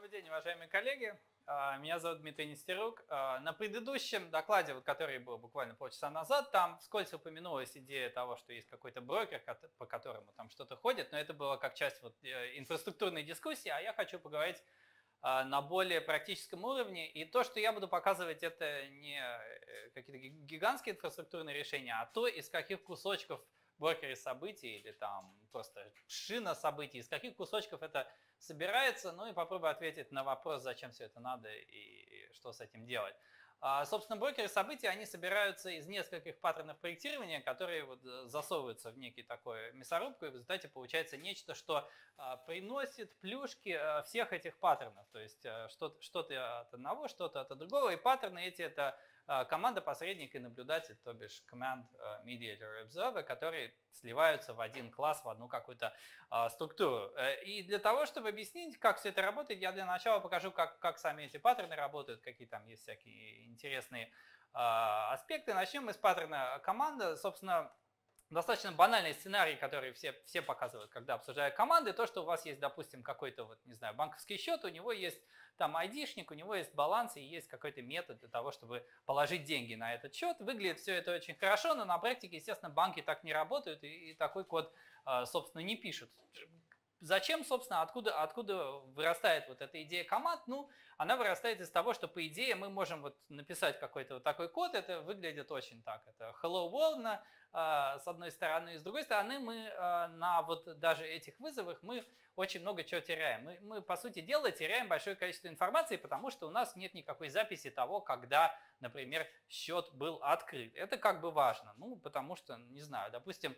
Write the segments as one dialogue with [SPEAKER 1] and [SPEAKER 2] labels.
[SPEAKER 1] Добрый день, уважаемые коллеги. Меня зовут Дмитрий Нестерук. На предыдущем докладе, который был буквально полчаса назад, там вскользь упомянулась идея того, что есть какой-то брокер, по которому там что-то ходит, но это было как часть инфраструктурной дискуссии, а я хочу поговорить на более практическом уровне. И то, что я буду показывать, это не какие-то гигантские инфраструктурные решения, а то, из каких кусочков брокеры событий или там просто шина событий, из каких кусочков это собирается, ну и попробую ответить на вопрос, зачем все это надо и что с этим делать. Собственно, брокеры событий, они собираются из нескольких паттернов проектирования, которые вот засовываются в некий такой мясорубку, и в результате получается нечто, что приносит плюшки всех этих паттернов. То есть что-то от одного, что-то от другого, и паттерны эти это команда, посредник и наблюдатель, то бишь command, mediator, observer, которые сливаются в один класс, в одну какую-то структуру. И для того, чтобы объяснить, как все это работает, я для начала покажу, как сами эти паттерны работают, какие там есть всякие интересные аспекты. Начнем мы с паттерна команда. Собственно, достаточно банальный сценарий, который все показывают, когда обсуждают команды, то, что у вас есть, допустим, какой-то, вот, не знаю, банковский счет, у него есть там айдишник, у него есть баланс и есть какой-то метод для того, чтобы положить деньги на этот счет. Выглядит все это очень хорошо, но на практике, естественно, банки так не работают и такой код, собственно, не пишут. Зачем, собственно, откуда вырастает вот эта идея команд? Ну, она вырастает из того, что, по идее, мы можем вот написать какой-то вот такой код, это выглядит очень так, это hello world с одной стороны, и с другой стороны мы на вот даже этих вызовах мы очень много чего теряем. Мы, по сути дела, теряем большое количество информации, потому что у нас нет никакой записи того, когда, например, счет был открыт. Это как бы важно, ну, потому что, не знаю, допустим,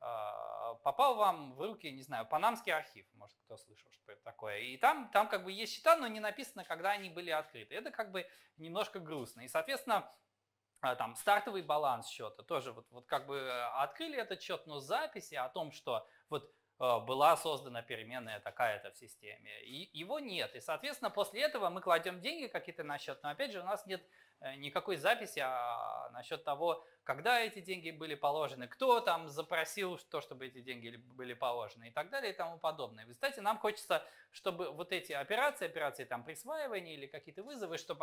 [SPEAKER 1] попал вам в руки, не знаю, Панамский архив, может, кто слышал, что это такое, и там как бы есть счета, но не написано, когда они были открыты. Это как бы немножко грустно. И, соответственно, там стартовый баланс счета тоже вот как бы открыли этот счет, но записи о том, что вот была создана переменная такая-то в системе, и его нет. И, соответственно, после этого мы кладем деньги какие-то на счет, но опять же у нас нет никакой записи насчет того, когда эти деньги были положены, кто там запросил то, чтобы эти деньги были положены и так далее и тому подобное. В результате нам хочется, чтобы вот эти операции там присваивания или какие-то вызовы, чтобы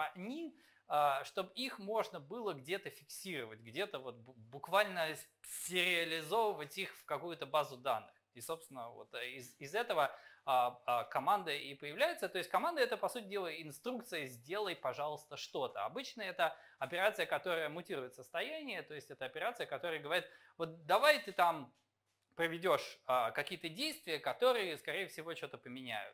[SPEAKER 1] их можно было где-то фиксировать, где-то вот буквально сериализовывать их в какую-то базу данных. И, собственно, вот из этого команда и появляется. То есть команда это, по сути дела, инструкция «сделай, пожалуйста, что-то». Обычно это операция, которая мутирует состояние, то есть это операция, которая говорит, вот давай ты там проведешь какие-то действия, которые, скорее всего, что-то поменяют.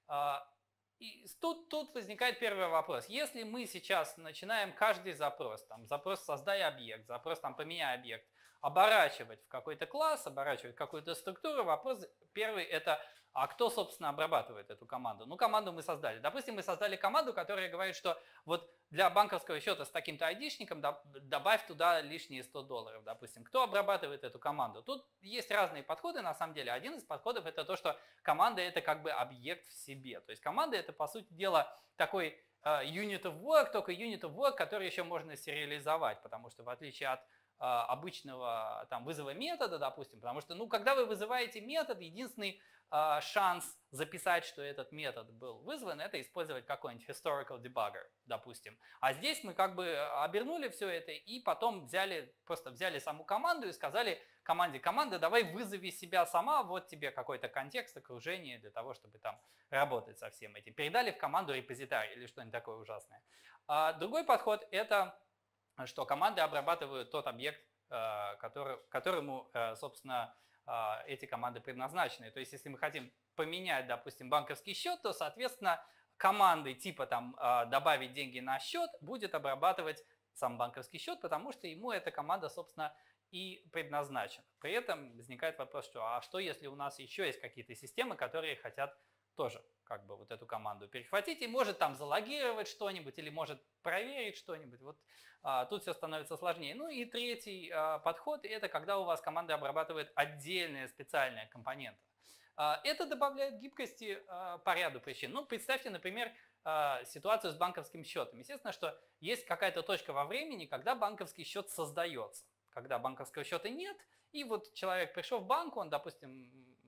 [SPEAKER 1] И тут возникает первый вопрос. Если мы сейчас начинаем каждый запрос, там, запрос «создай объект», запрос там, «поменяй объект», оборачивать в какой-то класс, оборачивать в какую-то структуру, вопрос первый это, а кто, собственно, обрабатывает эту команду? Ну, команду мы создали. Допустим, мы создали команду, которая говорит, что вот для банковского счета с таким-то айдишником добавь туда лишние $100, допустим. Кто обрабатывает эту команду? Тут есть разные подходы, на самом деле. Один из подходов это то, что команда это как бы объект в себе. То есть команда это, по сути дела, такой unit of work, только unit of work, который еще можно сериализовать, потому что в отличие от обычного там, вызова метода, допустим, потому что, ну, когда вы вызываете метод, единственный шанс записать, что этот метод был вызван, это использовать какой-нибудь historical debugger, допустим. А здесь мы как бы обернули все это и потом просто взяли саму команду и сказали команде, команда, давай вызови себя сама, вот тебе какой-то контекст, окружение для того, чтобы там работать со всем этим. Передали в команду репозитарий или что-нибудь такое ужасное. Другой подход это что команды обрабатывают тот объект, которому, собственно, эти команды предназначены. То есть, если мы хотим поменять, допустим, банковский счет, то, соответственно, команды типа там добавить деньги на счет будет обрабатывать сам банковский счет, потому что ему эта команда, собственно, и предназначена. При этом возникает вопрос, что что если у нас еще есть какие-то системы, которые хотят тоже как бы вот эту команду перехватить и может там залогировать что-нибудь или может проверить что-нибудь. Вот тут все становится сложнее. Ну и третий подход это когда у вас команда обрабатывает отдельные специальные компоненты. Это добавляет гибкости по ряду причин. Ну представьте, например, ситуацию с банковским счетом. Естественно, что есть какая-то точка во времени, когда банковский счет создается. Когда банковского счета нет, и вот человек пришел в банк, он, допустим,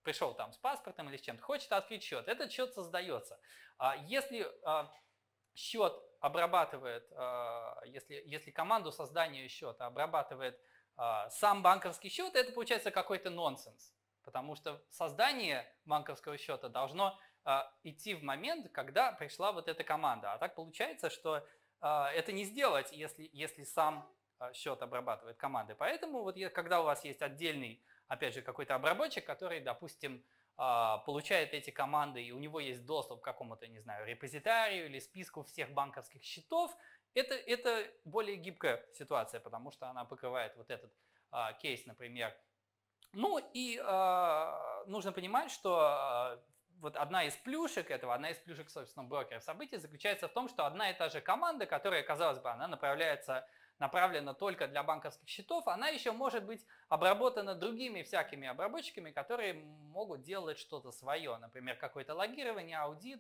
[SPEAKER 1] пришел там с паспортом или с чем-то, хочет открыть счет, этот счет создается. Если счет обрабатывает, если команду создания счета обрабатывает сам банковский счет, это получается какой-то нонсенс, потому что создание банковского счета должно идти в момент, когда пришла вот эта команда. А так получается, что это не сделать, если сам счет обрабатывает команды. Поэтому вот когда у вас есть отдельный, опять же, какой-то обработчик, который, допустим, получает эти команды, и у него есть доступ к какому-то, не знаю, репозитарию или списку всех банковских счетов, это более гибкая ситуация, потому что она покрывает вот этот кейс, например. Ну и нужно понимать, что вот одна из плюшек, собственно, брокеров событий заключается в том, что одна и та же команда, которая, казалось бы, она направлена только для банковских счетов, она еще может быть обработана другими всякими обработчиками, которые могут делать что-то свое, например, какое-то логирование, аудит,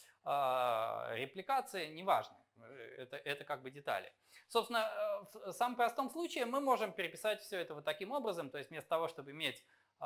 [SPEAKER 1] репликация, неважно, это как бы детали. Собственно, в самом простом случае мы можем переписать все это вот таким образом, то есть вместо того, чтобы иметь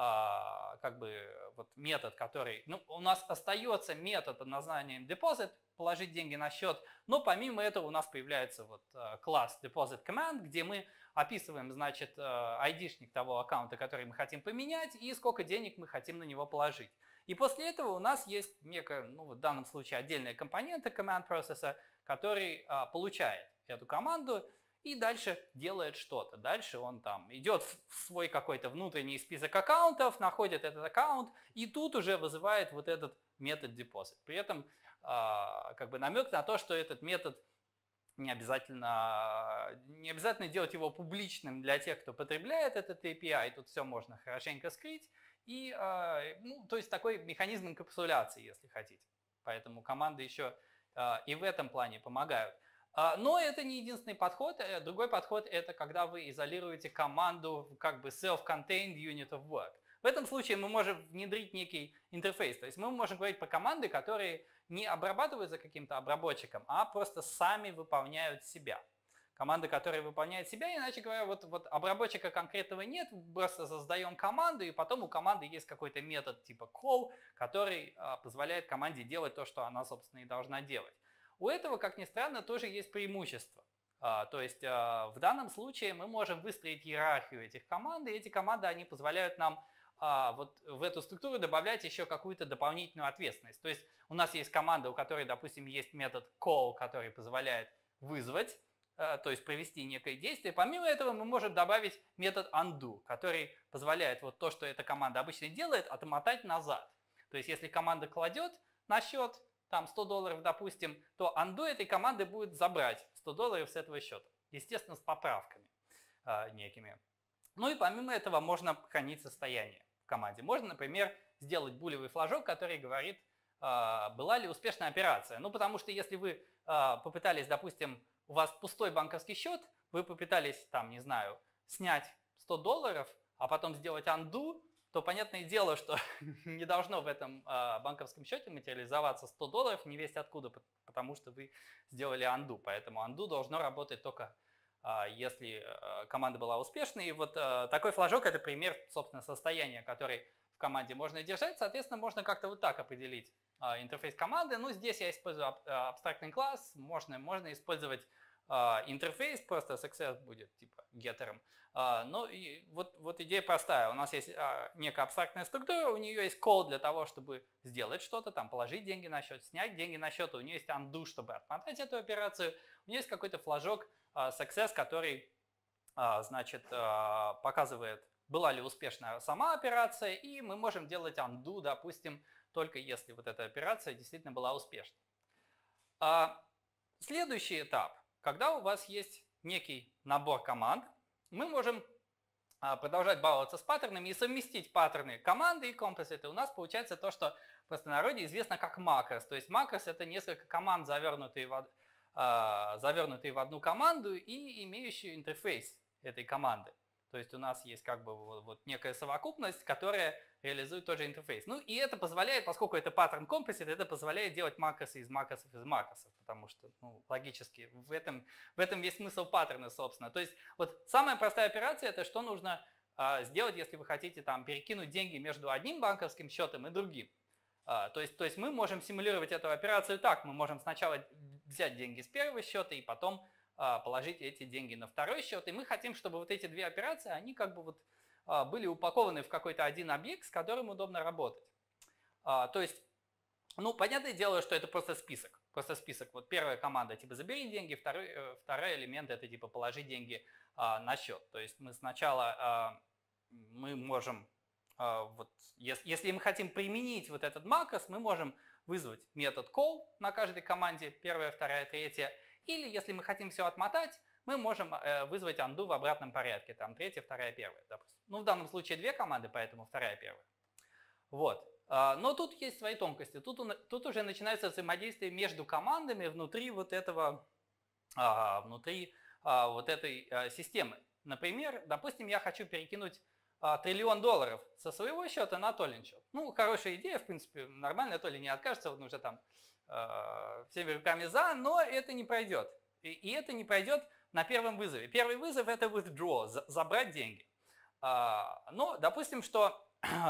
[SPEAKER 1] как бы вот метод, который, ну, у нас остается метод под названием deposit, положить деньги на счет, но помимо этого у нас появляется вот класс deposit command, где мы описываем, значит, айдишник того аккаунта, который мы хотим поменять, и сколько денег мы хотим на него положить. И после этого у нас есть некая, ну, в данном случае отдельная компонента command processor, который получает эту команду и дальше делает что-то. Дальше он там идет в свой какой-то внутренний список аккаунтов, находит этот аккаунт и тут уже вызывает вот этот метод deposit. При этом как бы намек на то, что этот метод не обязательно делать его публичным для тех, кто потребляет этот API, тут все можно хорошенько скрыть. И, ну, то есть такой механизм инкапсуляции, если хотите. Поэтому команды еще и в этом плане помогают. Но это не единственный подход. Другой подход – это когда вы изолируете команду в как бы self-contained unit of work. В этом случае мы можем внедрить некий интерфейс. То есть мы можем говорить про команды, которые не обрабатываются каким-то обработчиком, а просто сами выполняют себя. Команды, которые выполняют себя, иначе говоря, вот обработчика конкретного нет, просто создаем команду, и потом у команды есть какой-то метод типа call, который позволяет команде делать то, что она, собственно, и должна делать. У этого, как ни странно, тоже есть преимущество. То есть в данном случае мы можем выстроить иерархию этих команд, и эти команды, они позволяют нам вот в эту структуру добавлять еще какую-то дополнительную ответственность. То есть у нас есть команда, у которой, допустим, есть метод call, который позволяет вызвать, то есть провести некое действие. Помимо этого мы можем добавить метод undo, который позволяет вот то, что эта команда обычно делает, отмотать назад. То есть если команда кладет на счет там $100, допустим, то undo этой команды будет забрать $100 с этого счета. Естественно, с поправками некими. Ну и помимо этого можно хранить состояние в команде. Можно, например, сделать булевый флажок, который говорит, была ли успешная операция. Ну потому что если вы попытались, допустим, у вас пустой банковский счет, вы попытались, там, не знаю, снять $100, а потом сделать undo, то понятное дело, что не должно в этом банковском счете материализоваться $100 не весть откуда, потому что вы сделали undo. Поэтому undo должно работать только если команда была успешной. И вот такой флажок – это пример, собственно, состояния, который в команде можно держать. Соответственно, можно как-то вот так определить интерфейс команды. Ну, здесь я использую абстрактный класс, можно использовать интерфейс, просто success будет типа геттером. Ну и вот идея простая. У нас есть некая абстрактная структура, у нее есть call для того, чтобы сделать что-то, там положить деньги на счет, снять деньги на счет, у нее есть undo, чтобы отмотать эту операцию, у нее есть какой-то флажок success, который, значит, показывает, была ли успешна сама операция, и мы можем делать undo, допустим, только если вот эта операция действительно была успешна. Следующий этап. Когда у вас есть некий набор команд, мы можем продолжать баловаться с паттернами и совместить паттерны команды и композиты. У нас получается то, что в простонародье известно как макрос. То есть макрос – это несколько команд, завернутые в одну команду и имеющие интерфейс этой команды. То есть у нас есть как бы вот некая совокупность, которая реализует тот же интерфейс. Ну и это позволяет, поскольку это паттерн композит, это позволяет делать макросы из макросов, потому что логически в этом весь смысл паттерна, собственно. То есть вот самая простая операция – это что нужно сделать, если вы хотите там перекинуть деньги между одним банковским счетом и другим. То есть мы можем симулировать эту операцию так, мы можем сначала взять деньги с первого счета и потом положить эти деньги на второй счет, и мы хотим, чтобы вот эти две операции, они как бы вот были упакованы в какой-то один объект, с которым удобно работать. То есть, ну, понятное дело, что это просто список. Просто список. Вот первая команда типа забери деньги, второй элемент это типа положи деньги на счет. То есть мы сначала мы можем, вот, если мы хотим применить вот этот макрос, мы можем вызвать метод call на каждой команде, первая, вторая, третья. Или если мы хотим все отмотать, мы можем вызвать undo в обратном порядке, там третья, вторая, первая, допустим. Ну, в данном случае две команды, поэтому вторая, первая. Вот. Но тут есть свои тонкости. Тут уже начинается взаимодействие между командами внутри вот этого, вот этой системы. Например, допустим, я хочу перекинуть $1 триллион со своего счета на Толин счет. Ну, хорошая идея, в принципе, нормально, Толя не откажется, он уже там всеми руками за, но это не пройдет. И это не пройдет на первом вызове. Первый вызов это withdraw, забрать деньги. Но допустим, что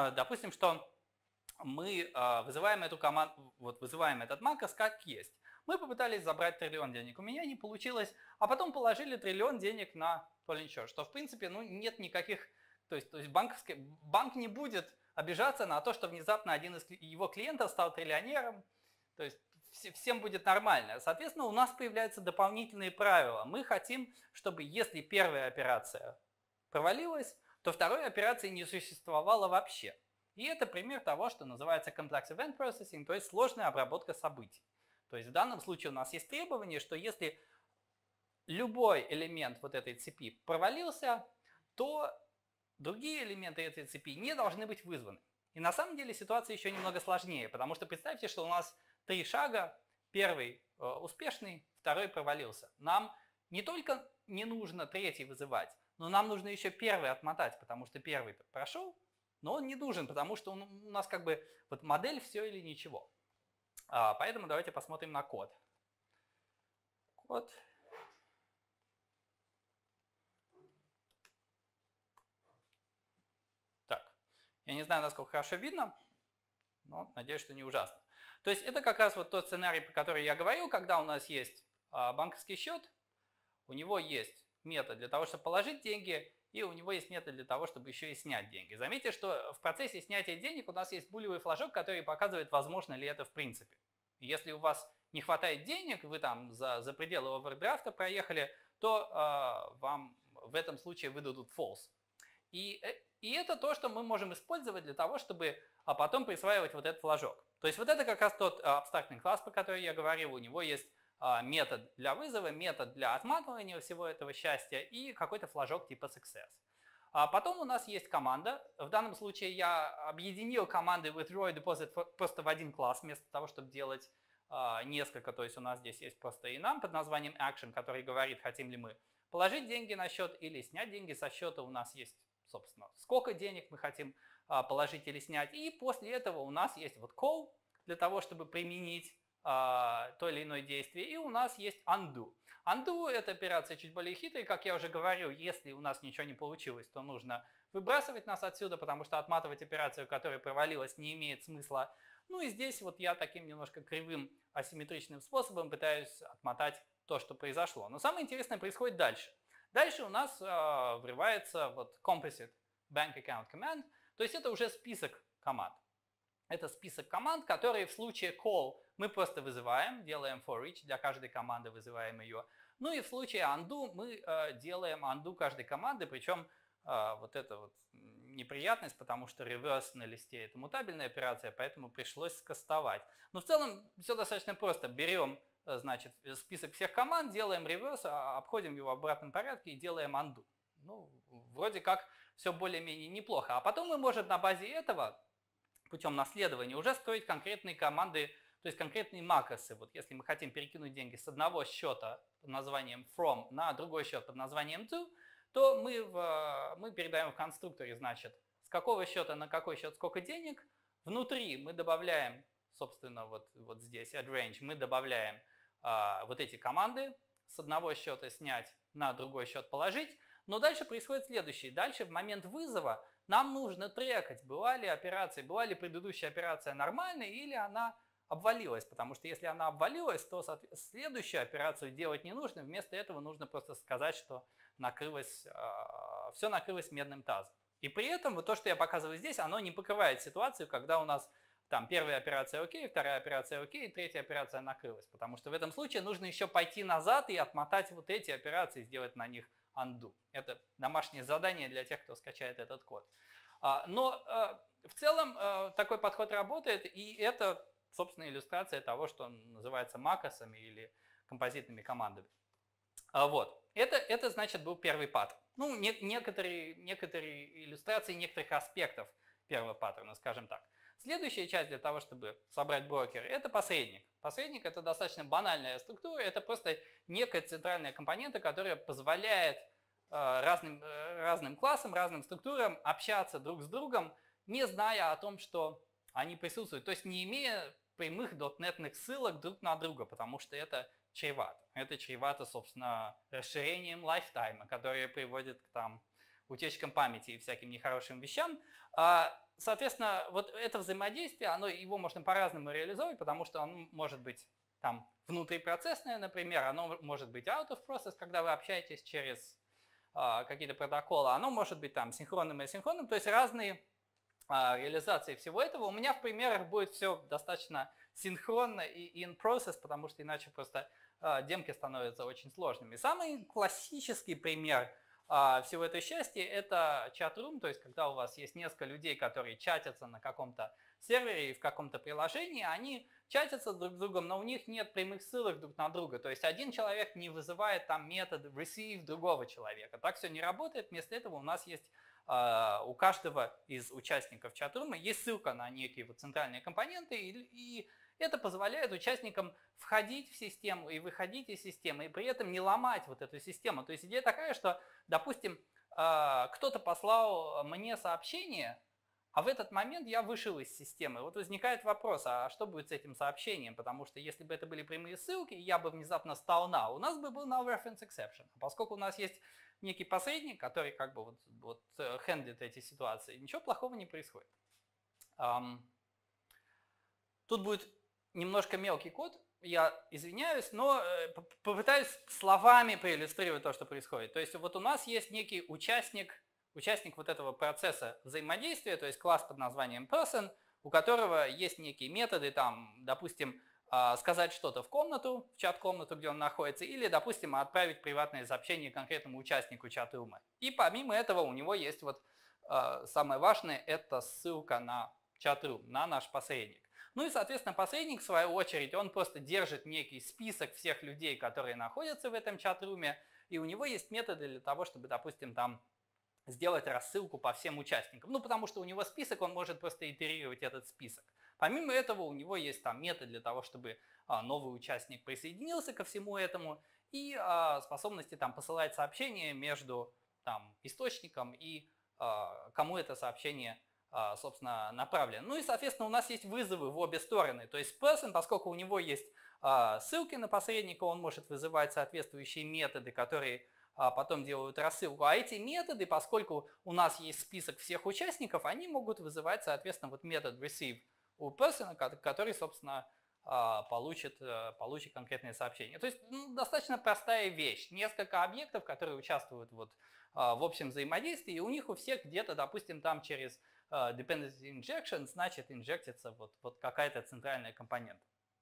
[SPEAKER 1] мы вызываем эту команду, вот вызываем этот макрос как есть. Мы попытались забрать $1 триллион денег, у меня не получилось, а потом положили $1 триллион денег на Толин счет, что в принципе ну, нет никаких, то есть банк не будет обижаться на то, что внезапно один из его клиентов стал триллионером, то есть всем будет нормально. Соответственно, у нас появляются дополнительные правила. Мы хотим, чтобы если первая операция провалилась, то второй операции не существовало вообще. И это пример того, что называется complex event processing, то есть сложная обработка событий. То есть в данном случае у нас есть требование, что если любой элемент вот этой цепи провалился, то другие элементы этой цепи не должны быть вызваны. И на самом деле ситуация еще немного сложнее, потому что представьте, что у нас 3 шага, первый успешный, второй провалился. Нам не только не нужно третий вызывать, но нам нужно еще первый отмотать, потому что первый прошел, но он не нужен, потому что у нас как бы вот модель все или ничего. Поэтому давайте посмотрим на код. Код. Так, я не знаю, насколько хорошо видно, но надеюсь, что не ужасно. То есть это как раз вот тот сценарий, про который я говорил, когда у нас есть банковский счет, у него есть метод для того, чтобы положить деньги, и у него есть метод для того, чтобы еще и снять деньги. Заметьте, что в процессе снятия денег у нас есть булевый флажок, который показывает, возможно ли это в принципе. Если у вас не хватает денег, вы там за пределы овердрафта проехали, то вам в этом случае выдадут false. И это то, что мы можем использовать для того, чтобы потом присваивать вот этот флажок. То есть вот это как раз тот абстрактный класс, про который я говорил. У него есть метод для вызова, метод для отматывания всего этого счастья и какой-то флажок типа success. А потом у нас есть команда. В данном случае я объединил команды withdraw и deposit просто в один класс, вместо того, чтобы делать несколько. То есть у нас здесь есть просто enum под названием action, который говорит, хотим ли мы положить деньги на счет или снять деньги со счета. У нас есть, собственно, сколько денег мы хотим положить или снять. И после этого у нас есть вот call для того, чтобы применить то или иное действие. И у нас есть undo. Undo – это операция чуть более хитрая. Как я уже говорил, если у нас ничего не получилось, то нужно выбрасывать нас отсюда, потому что отматывать операцию, которая провалилась, не имеет смысла. Ну и здесь вот я таким немножко кривым асимметричным способом пытаюсь отмотать то, что произошло. Но самое интересное происходит дальше. Дальше у нас врывается вот composite bank account command, то есть это уже список команд. Это список команд, которые в случае call мы просто вызываем, делаем for each, для каждой команды вызываем ее. Ну и в случае undo мы делаем undo каждой команды, причем вот это вот неприятность, потому что reverse на листе это мутабельная операция, поэтому пришлось скастовать. Но в целом все достаточно просто. Берем, значит, список всех команд, делаем reverse, обходим его в обратном порядке и делаем undo. Ну, вроде как все более-менее неплохо. А потом мы можем на базе этого путем наследования уже строить конкретные команды, то есть конкретные макросы. Вот если мы хотим перекинуть деньги с одного счета под названием from на другой счет под названием to, то мы передаем в конструкторе, значит, с какого счета на какой счет сколько денег. Внутри мы добавляем, собственно, вот здесь add range, мы добавляем вот эти команды с одного счета снять на другой счет положить. Но дальше происходит следующее. Дальше в момент вызова нам нужно трекать, была ли предыдущая операция нормальной или она обвалилась. Потому что если она обвалилась, то следующую операцию делать не нужно. Вместо этого нужно просто сказать, что все накрылось медным тазом. И при этом вот то, что я показываю здесь, оно не покрывает ситуацию, когда у нас там первая операция окей, вторая операция окей, третья операция накрылась. Потому что в этом случае нужно еще пойти назад и отмотать вот эти операции, сделать на них undo. Это домашнее задание для тех, кто скачает этот код. Но в целом такой подход работает, и это, собственно, иллюстрация того, что называется макосами или композитными командами. Вот. Это, значит, был первый паттерн. Ну, некоторые иллюстрации некоторых аспектов первого паттерна, скажем так. Следующая часть для того, чтобы собрать брокер, это посредник. Посредник – это достаточно банальная структура, это просто некая центральная компонента, которая позволяет разным классам, разным структурам общаться друг с другом, не зная о том, что они присутствуют. То есть не имея прямых дотнетных ссылок друг на друга, потому что это чревато. Это чревато, собственно, расширением лайфтайма, которое приводит к утечкам памяти и всяким нехорошим вещам. Соответственно, вот это взаимодействие, его можно по-разному реализовать, потому что оно может быть там внутрипроцессное, например, оно может быть out of process, когда вы общаетесь через какие-то протоколы, оно может быть там синхронным и асинхронным, то есть разные реализации всего этого. У меня в примерах будет все достаточно синхронно и in process, потому что иначе просто демки становятся очень сложными. Самый классический пример всего этого счастья – это чат-рум, то есть когда у вас есть несколько людей, которые чатятся на каком-то сервере и в каком-то приложении, они чатятся друг с другом, но у них нет прямых ссылок друг на друга. То есть один человек не вызывает там метод receive другого человека. Так все не работает. Вместо этого у нас есть у каждого из участников чат-рума есть ссылка на некие центральные компоненты, и это позволяет участникам входить в систему и выходить из системы, и при этом не ломать вот эту систему. То есть идея такая, что, допустим, кто-то послал мне сообщение, а в этот момент я вышел из системы. Вот возникает вопрос, а что будет с этим сообщением? Потому что если бы это были прямые ссылки, и я бы внезапно стал null, у нас бы был null reference exception. А поскольку у нас есть некий посредник, который как бы хендлит эти ситуации, ничего плохого не происходит. Тут будет немножко мелкий код, я извиняюсь, но попытаюсь словами проиллюстрировать то, что происходит. То есть вот у нас есть некий участник вот этого процесса взаимодействия, то есть класс под названием person, у которого есть некие методы, там, допустим, сказать что-то в комнату, в чат-комнату, где он находится, или, допустим, отправить приватное сообщение конкретному участнику чат-рума. И помимо этого у него есть самое важное, это ссылка на чат-рум, на наш посредник. Ну и, соответственно, посредник, в свою очередь, он просто держит некий список всех людей, которые находятся в этом чат-руме, и у него есть методы для того, чтобы, допустим, там сделать рассылку по всем участникам. Ну, потому что у него список, он может просто итерировать этот список. Помимо этого, у него есть там метод для того, чтобы новый участник присоединился ко всему этому, и способности там посылать сообщения между там источником и кому это сообщение собственно, направлено. Ну и, соответственно, у нас есть вызовы в обе стороны. То есть person, поскольку у него есть ссылки на посредника, он может вызывать соответствующие методы, которые потом делают рассылку. А эти методы, поскольку у нас есть список всех участников, они могут вызывать, соответственно, вот метод receive у person, который, собственно, получит конкретное сообщение. То есть достаточно простая вещь. Несколько объектов, которые участвуют в общем взаимодействии, и у них у всех где-то, допустим, там через dependency injection, значит, инжектится вот какая-то центральная компонента.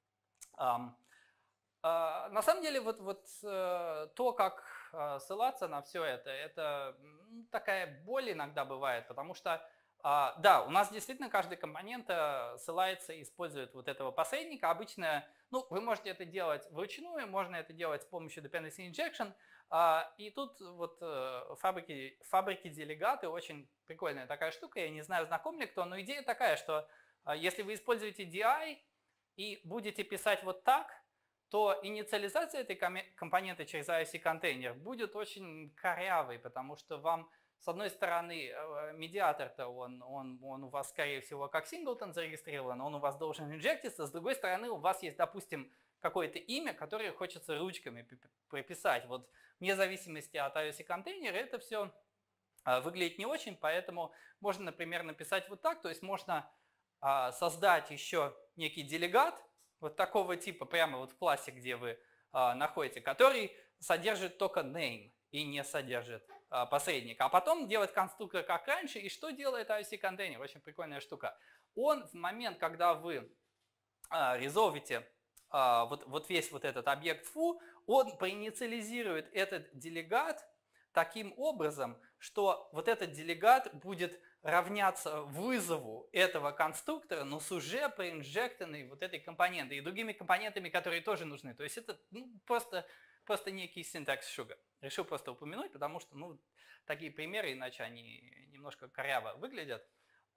[SPEAKER 1] На самом деле, то, как ссылаться на все это такая боль иногда бывает, потому что, да, у нас действительно каждый компонент ссылается и использует вот этого посредника. Обычно, ну, вы можете это делать вручную, можно это делать с помощью dependency injection. И тут фабрики делегаты очень прикольная такая штука, я не знаю, знаком ли кто, но идея такая, что если вы используете DI и будете писать вот так, то инициализация этой компоненты через IOC-контейнер будет очень корявой, потому что вам, с одной стороны, медиатор-то он у вас, скорее всего, как синглтон зарегистрирован, он у вас должен инжектиться, с другой стороны, у вас есть, допустим, какое-то имя, которое хочется ручками прописать. Вот вне зависимости от iOS контейнера это все выглядит не очень, поэтому можно, например, написать вот так, то есть можно создать еще некий делегат вот такого типа, прямо вот в классе, где вы находите, который содержит только name и не содержит посредника. А потом делать конструктор как раньше. И что делает IOC контейнер? Очень прикольная штука. Он в момент, когда вы резолвите вот весь вот этот объект foo, он проинициализирует этот делегат таким образом, что вот этот делегат будет равняться вызову этого конструктора, но с уже проинжектанной вот этой компонентой и другими компонентами, которые тоже нужны. То есть это просто некий синтакс sugar. Решил просто упомянуть, потому что такие примеры, иначе они немножко коряво выглядят.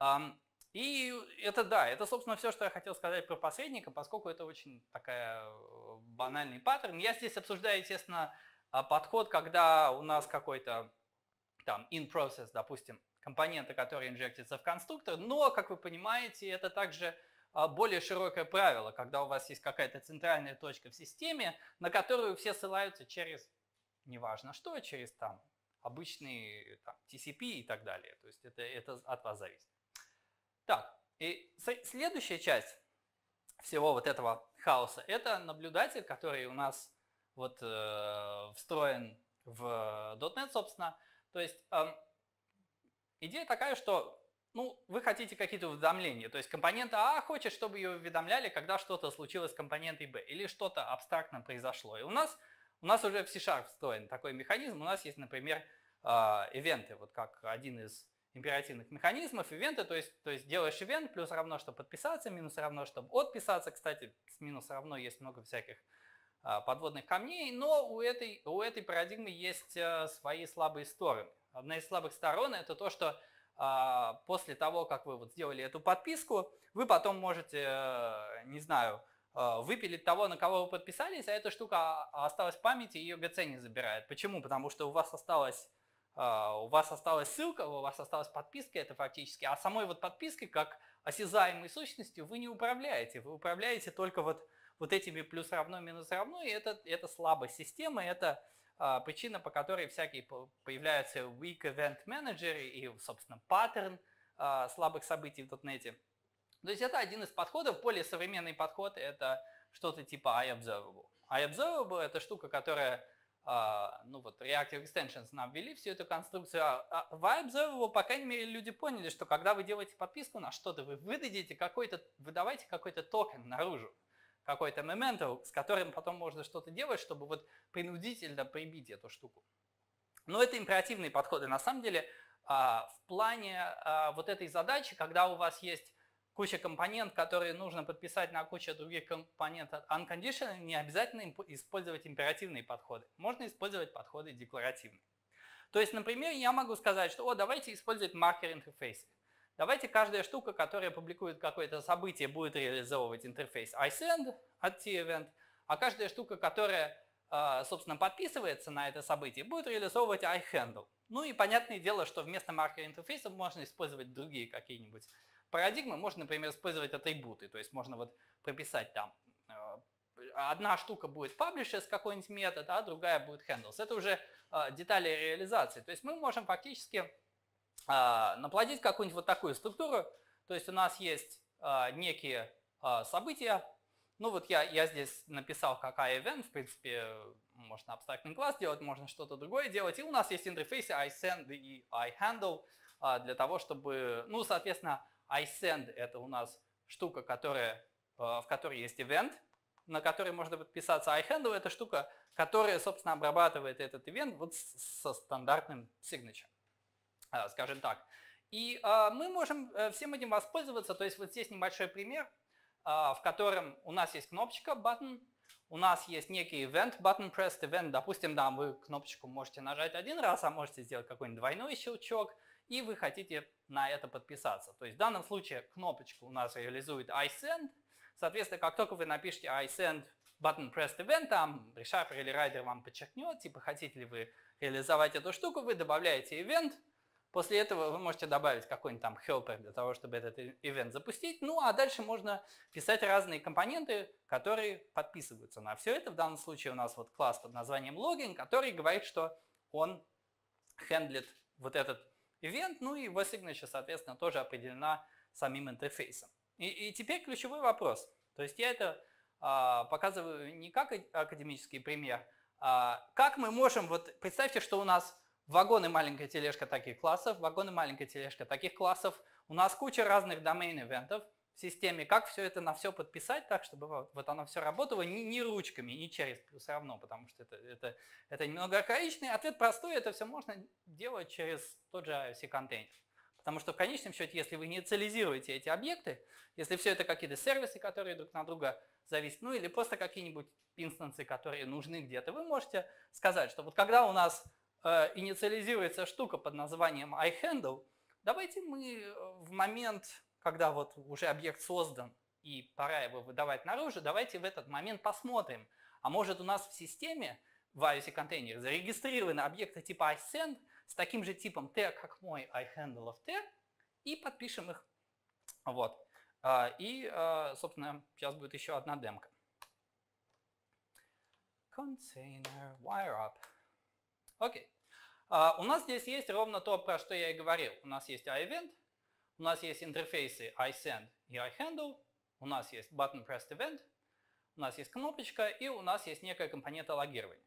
[SPEAKER 1] И это, собственно, все, что я хотел сказать про посредника, поскольку это очень такая банальный паттерн. Я здесь обсуждаю, естественно, подход, когда у нас какой-то там in process, допустим, компонента, который инжектится в конструктор, но, как вы понимаете, это также более широкое правило, когда у вас есть какая-то центральная точка в системе, на которую все ссылаются через, неважно что, через там обычный TCP и так далее. То есть это от вас зависит. Так, и следующая часть всего вот этого хаоса – это наблюдатель, который у нас вот встроен в .NET, собственно. То есть идея такая, что вы хотите какие-то уведомления. То есть компонента А хочет, чтобы ее уведомляли, когда что-то случилось с компонентой Б или что-то абстрактно произошло. И у нас уже в C# встроен такой механизм. У нас есть, например, ивенты, вот как один из императивных механизмов. Ивенты, то есть делаешь ивент, плюс равно, чтобы подписаться, минус равно, чтобы отписаться. Кстати, с минус равно есть много всяких подводных камней, но у этой парадигмы есть свои слабые стороны. Одна из слабых сторон – это то, что после того, как вы вот сделали эту подписку, вы потом можете, не знаю, выпилить того, на кого вы подписались, а эта штука осталась в памяти и ее GC не забирает. Почему? Потому что у вас осталась ссылка, у вас осталась подписка, это фактически, а самой вот подпиской, как осязаемой сущностью, вы не управляете. Вы управляете только вот этими плюс равно, минус равно, и это слабость системы, это причина, по которой всякие появляются weak event manager и, собственно, паттерн слабых событий в .NET. То есть это один из подходов. Более современный подход – это что-то типа iObservable. iObservable – это штука, которая, Reactive Extensions нам ввели всю эту конструкцию. В iObservable, по крайней мере, люди поняли, что когда вы делаете подписку на что-то, вы выдавайте какой-то токен наружу, какой-то memento, с которым потом можно что-то делать, чтобы вот принудительно прибить эту штуку. Но это императивные подходы. На самом деле, в плане вот этой задачи, когда у вас есть куча компонент, которые нужно подписать на кучу других компонентов unconditional, не обязательно использовать императивные подходы. Можно использовать подходы декларативные. То есть, например, я могу сказать, что давайте использовать маркер интерфейсы. Давайте каждая штука, которая публикует какое-то событие, будет реализовывать интерфейс iSend от t-event, а каждая штука, которая, собственно, подписывается на это событие, будет реализовывать iHandle. Ну и понятное дело, что вместо маркера интерфейсов можно использовать другие какие-нибудь парадигмы. Можно, например, использовать атрибуты, то есть можно вот прописать там, одна штука будет publishers какой-нибудь метод, а другая будет handles. Это уже детали реализации. То есть мы можем фактически наплодить какую-нибудь вот такую структуру. То есть у нас есть некие события. Ну вот я здесь написал как iEvent, в принципе, можно абстрактный класс делать, можно что-то другое делать. И у нас есть интерфейсы iSend и iHandle для того, чтобы, соответственно, iSend это у нас штука, в которой есть event, на который можно подписаться. iHandle это штука, которая, собственно, обрабатывает этот event вот со стандартным signature. Скажем так. И мы можем всем этим воспользоваться. То есть вот здесь небольшой пример, в котором у нас есть кнопочка button, у нас есть некий event, button pressed event. Допустим, да, вы кнопочку можете нажать один раз, а можете сделать какой-нибудь двойной щелчок, и вы хотите на это подписаться. То есть в данном случае кнопочку у нас реализует iSend. Соответственно, как только вы напишите iSend button pressed event, там ReSharper или Rider вам подчеркнет, типа хотите ли вы реализовать эту штуку, вы добавляете event, После этого вы можете добавить какой-нибудь там helper для того, чтобы этот ивент запустить. Ну, а дальше можно писать разные компоненты, которые подписываются на все это. В данном случае у нас вот класс под названием login, который говорит, что он хендлит вот этот ивент, ну и его signature, соответственно, тоже определена самим интерфейсом. И теперь ключевой вопрос. То есть я это показываю не как академический пример, как мы можем, вот представьте, что у нас вагон и маленькая тележка таких классов, вагон и маленькая тележка таких классов, у нас куча разных домен-ивентов в системе, как все это на все подписать так, чтобы вот оно все работало не ручками, не через плюс равно, потому что это немного архаичный. Ответ простой, это все можно делать через тот же IOC-контейнер. Потому что в конечном счете, если вы инициализируете эти объекты, если все это какие-то сервисы, которые друг на друга зависят, ну или просто какие-нибудь инстансы, которые нужны где-то, вы можете сказать, что вот когда у нас инициализируется штука под названием iHandle, давайте мы в момент, когда вот уже объект создан и пора его выдавать наружу, давайте в этот момент посмотрим, а может у нас в системе в IOC-контейнере зарегистрированы объекты типа iSend с таким же типом t, как мой iHandle of t, и подпишем их. Вот. И, собственно, сейчас будет еще одна демка. Container wireup. Окей. У нас здесь есть ровно то, про что я и говорил. У нас есть iEvent, у нас есть интерфейсы iSend и iHandle, у нас есть button pressed event, у нас есть кнопочка и у нас есть некая компонента логирования.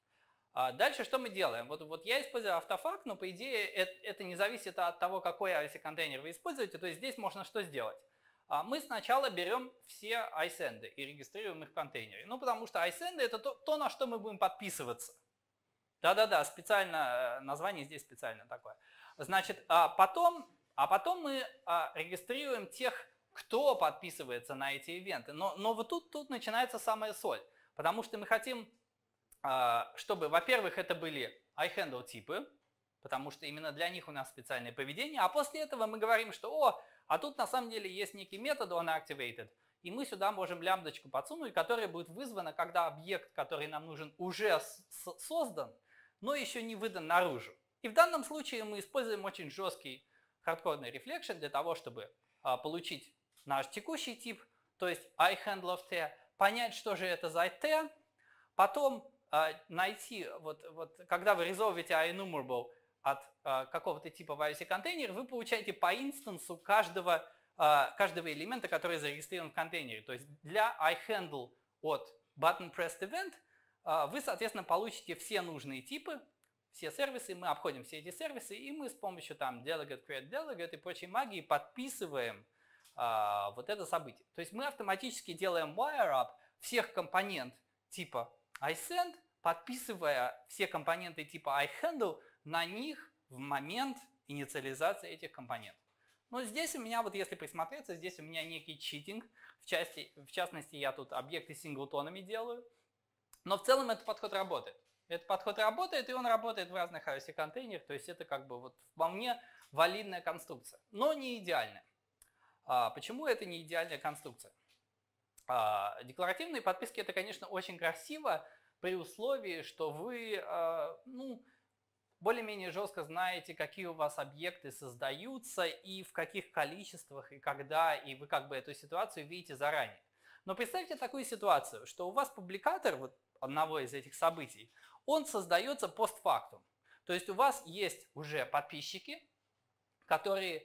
[SPEAKER 1] Дальше что мы делаем? Вот я использую автофак, но по идее это не зависит от того, какой IOC-контейнер вы используете. То есть здесь можно что сделать? Мы сначала берем все iSend и регистрируем их в контейнере. Ну, потому что iSend это то, на что мы будем подписываться. Да-да-да, специально, название здесь специально такое. Значит, потом мы регистрируем тех, кто подписывается на эти ивенты. Но вот тут начинается самая соль. Потому что мы хотим, чтобы, во-первых, это были iHandle типы, потому что именно для них у нас специальное поведение. А после этого мы говорим, что а тут на самом деле есть некий метод onActivated, и мы сюда можем лямбдочку подсунуть, которая будет вызвана, когда объект, который нам нужен, уже создан, но еще не выдан наружу. И в данном случае мы используем очень жесткий хардкорный reflection для того, чтобы получить наш текущий тип, то есть iHandle of t, понять, что же это за t, потом найти, когда вы резолвите iEnumerable от какого-то типа в IOC-контейнере, вы получаете по инстансу каждого элемента, который зарегистрирован в контейнере. То есть для iHandle от buttonPressedEvent вы, соответственно, получите все нужные типы, все сервисы, мы обходим все эти сервисы, и мы с помощью там delegate, create delegate и прочей магии подписываем вот это событие. То есть мы автоматически делаем wireup всех компонент типа iSend, подписывая все компоненты типа iHandle на них в момент инициализации этих компонентов. Но здесь у меня, вот если присмотреться, здесь у меня некий читинг. В частности, я тут объекты синглтонами делаю. Но в целом этот подход работает. Этот подход работает, и он работает в разных IOC-контейнерах. То есть это как бы вот вполне валидная конструкция. Но не идеальная. Почему это не идеальная конструкция? Декларативные подписки это, конечно, очень красиво при условии, что вы более-менее жестко знаете, какие у вас объекты создаются и в каких количествах и когда, и вы как бы эту ситуацию видите заранее. Но представьте такую ситуацию, что у вас публикатор вот одного из этих событий, он создается постфактум. То есть у вас есть уже подписчики, которые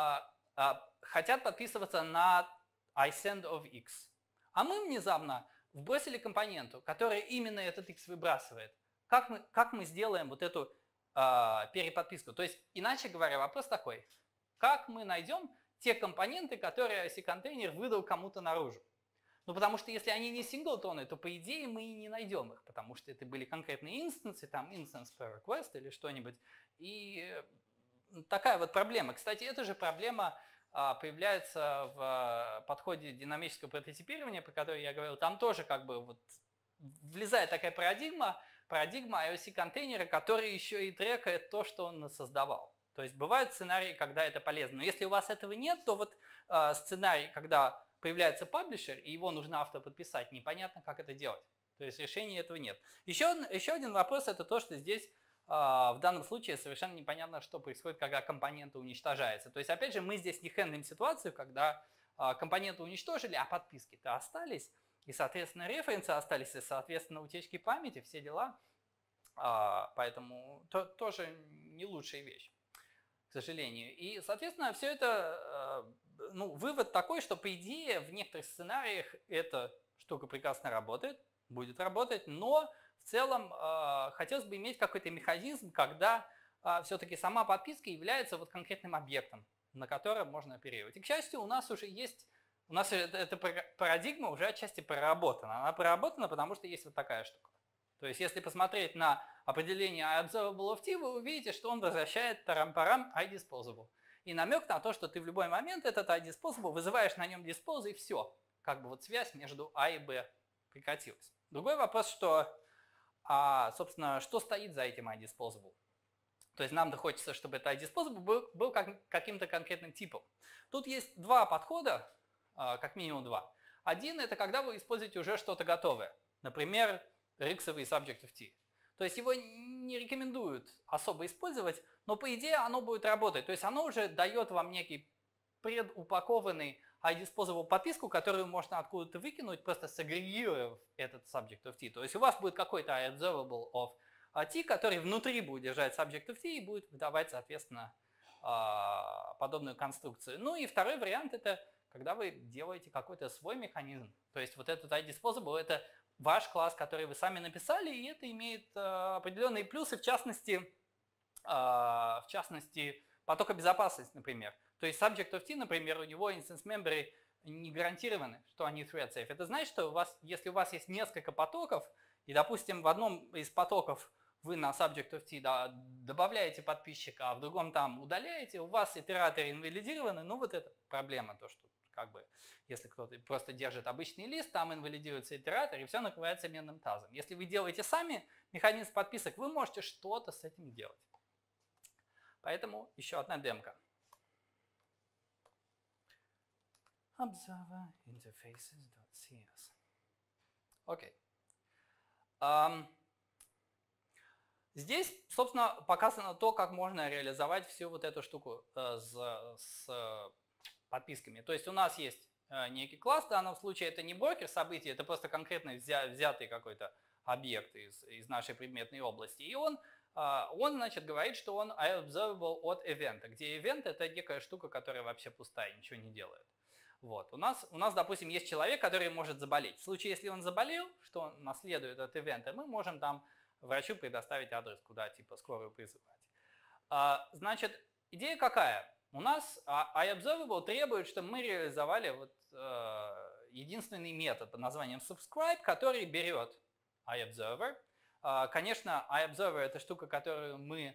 [SPEAKER 1] хотят подписываться на iSend of X. А мы внезапно вбросили компоненту, которая именно этот X выбрасывает. Как мы сделаем вот эту переподписку? То есть, иначе говоря, вопрос такой. Как мы найдем те компоненты, которые IOC-контейнер выдал кому-то наружу? Ну, потому что если они не синглтоны, то по идее мы и не найдем их, потому что это были конкретные инстансы, там instance per request или что-нибудь. И такая вот проблема. Кстати, эта же проблема появляется в подходе динамического прототипирования, про который я говорил. Там тоже как бы вот влезает такая парадигма IOC-контейнера, который еще и трекает то, что он создавал. То есть бывают сценарии, когда это полезно. Но если у вас этого нет, то вот сценарий, когда появляется паблишер, и его нужно автоподписать, непонятно, как это делать. То есть решения этого нет. Еще один вопрос – это то, что здесь в данном случае совершенно непонятно, что происходит, когда компоненты уничтожаются. То есть, опять же, мы здесь не хендлим ситуацию, когда компоненты уничтожили, а подписки-то остались, и, соответственно, референсы остались, и, соответственно, утечки памяти, все дела. Поэтому тоже не лучшая вещь, к сожалению. И, соответственно, все это, вывод такой, что, по идее, в некоторых сценариях эта штука прекрасно работает, будет работать, но в целом хотелось бы иметь какой-то механизм, когда все-таки сама подписка является вот конкретным объектом, на котором можно оперировать. И, к счастью, у нас эта парадигма уже отчасти проработана. Она проработана, потому что есть вот такая штука. То есть, если посмотреть на определение iObservable of t, вы увидите, что он возвращает тарам-парам iDisposable. И намек на то, что ты в любой момент этот iDisposable вызываешь на нем dispose, и все. Как бы вот связь между А и Б прекратилась. Другой вопрос, что, собственно, что стоит за этим iDisposable? То есть нам-то хочется, чтобы этот iDisposable был каким-то конкретным типом. Тут есть два подхода, как минимум два. Один – это когда вы используете уже что-то готовое. Например, риксовый subject of t. То есть его не рекомендуют особо использовать, но по идее оно будет работать. То есть оно уже дает вам некий предупакованный iDisposable подписку, которую можно откуда-то выкинуть, просто сагрегировав этот subject of t. То есть у вас будет какой-то iObservable of t, который внутри будет держать subject of t и будет выдавать, соответственно, подобную конструкцию. Ну и второй вариант – это когда вы делаете какой-то свой механизм. То есть вот этот iDisposable – это ваш класс, который вы сами написали, и это имеет определенные плюсы, в частности, потокобезопасность, например. То есть subject of t, например, у него instance memory не гарантированы, что они thread safe. Это значит, что если у вас есть несколько потоков, и, допустим, в одном из потоков вы на subject of t добавляете подписчика, а в другом там удаляете, у вас итераторы инвалидированы, вот это проблема, то, что как бы, если кто-то просто держит обычный лист, там инвалидируется итератор, и все накрывается медным тазом. Если вы делаете сами механизм подписок, вы можете что-то с этим делать. Поэтому еще одна демка. Observer interfaces.cs. Окей. Здесь, собственно, показано то, как можно реализовать всю вот эту штуку с подписками. То есть у нас есть некий класс, в данном случае это не брокер событий, это просто конкретно взятый какой-то объект из нашей предметной области. И он, значит, говорит, что он iObservable от ивента, где ивент – это некая штука, которая вообще пустая, ничего не делает. Вот. У нас, допустим, есть человек, который может заболеть. В случае, если он заболел, что он наследует от ивента, мы можем там врачу предоставить адрес, куда типа скорую призывать. Значит, идея какая? У нас iObservable требует, чтобы мы реализовали единственный метод под названием subscribe, который берет iObserver. Конечно, iObserver – это штука, которую мы,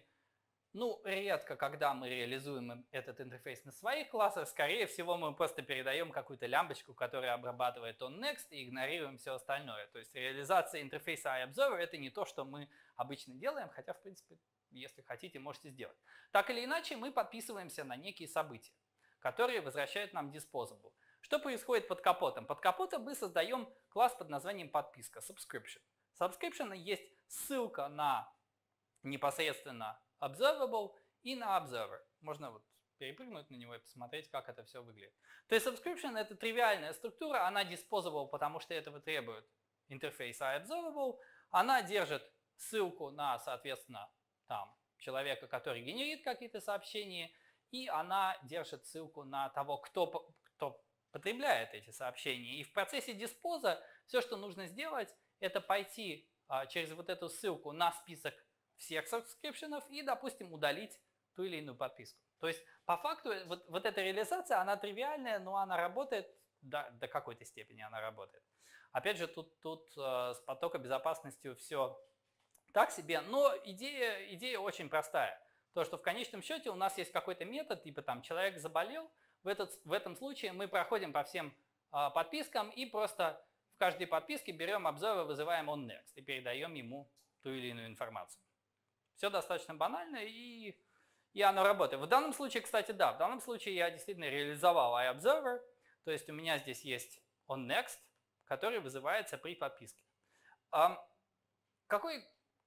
[SPEAKER 1] редко, когда мы реализуем этот интерфейс на своих классах, скорее всего, мы просто передаем какую-то лямбочку, которая обрабатывает onNext и игнорируем все остальное. То есть реализация интерфейса iObserver – это не то, что мы обычно делаем, хотя, в принципе, если хотите, можете сделать. Так или иначе, мы подписываемся на некие события, которые возвращают нам disposable. Что происходит под капотом? Под капотом мы создаем класс под названием подписка, subscription. Subscription есть ссылка на непосредственно observable и на observer. Можно перепрыгнуть на него и посмотреть, как это все выглядит. То есть subscription – это тривиальная структура, она disposable, потому что этого требует интерфейс iObservable. Она держит ссылку на, соответственно, там человека, который генерит какие-то сообщения, и она держит ссылку на того, кто потребляет эти сообщения. И в процессе диспоза все, что нужно сделать, это пойти через вот эту ссылку на список всех сабскрипшенов и, допустим, удалить ту или иную подписку. То есть, по факту, вот эта реализация, она тривиальная, но она работает, до какой-то степени она работает. Опять же, тут с потокобезопасностью все так себе, но идея очень простая. То, что в конечном счете у нас есть какой-то метод, типа там человек заболел, в этом случае мы проходим по всем подпискам и просто в каждой подписке берем observer, вызываем onNext и передаем ему ту или иную информацию. Все достаточно банально и оно работает. В данном случае, кстати, да, в данном случае я действительно реализовал iObserver, то есть у меня здесь есть onNext, который вызывается при подписке. Какой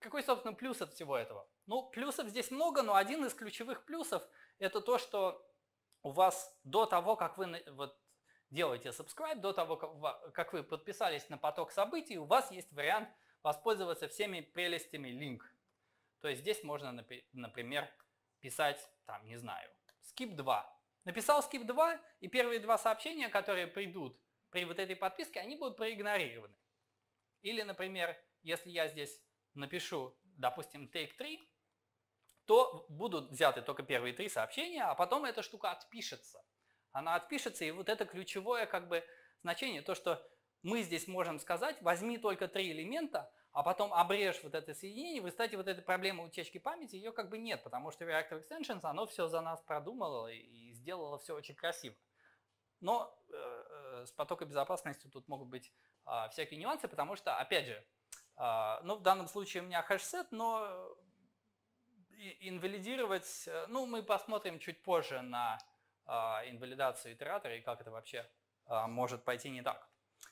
[SPEAKER 1] какой, собственно, плюс от всего этого? Ну, плюсов здесь много, но один из ключевых плюсов – это то, что у вас до того, как вы вот, делаете subscribe, до того, как вы подписались на поток событий, у вас есть вариант воспользоваться всеми прелестями link. То есть здесь можно, например, писать, там, не знаю, skip 2. Написал skip 2, и первые два сообщения, которые придут при вот этой подписке, они будут проигнорированы. Или, например, если я здесь напишу, допустим, take 3, то будут взяты только первые 3 сообщения, а потом эта штука отпишется. Она отпишется, и вот это ключевое как бы значение, то, что мы здесь можем сказать, возьми только 3 элемента, а потом обрежь вот это соединение. Вы, кстати, вот эта проблема утечки памяти, ее как бы нет, потому что Reactive Extensions, оно все за нас продумало и сделало все очень красиво. Но с потокобезопасностью тут могут быть всякие нюансы, потому что, опять же, ну, в данном случае у меня хэш-сет, но инвалидировать, ну, мы посмотрим чуть позже на инвалидацию итератора и как это вообще может пойти не так.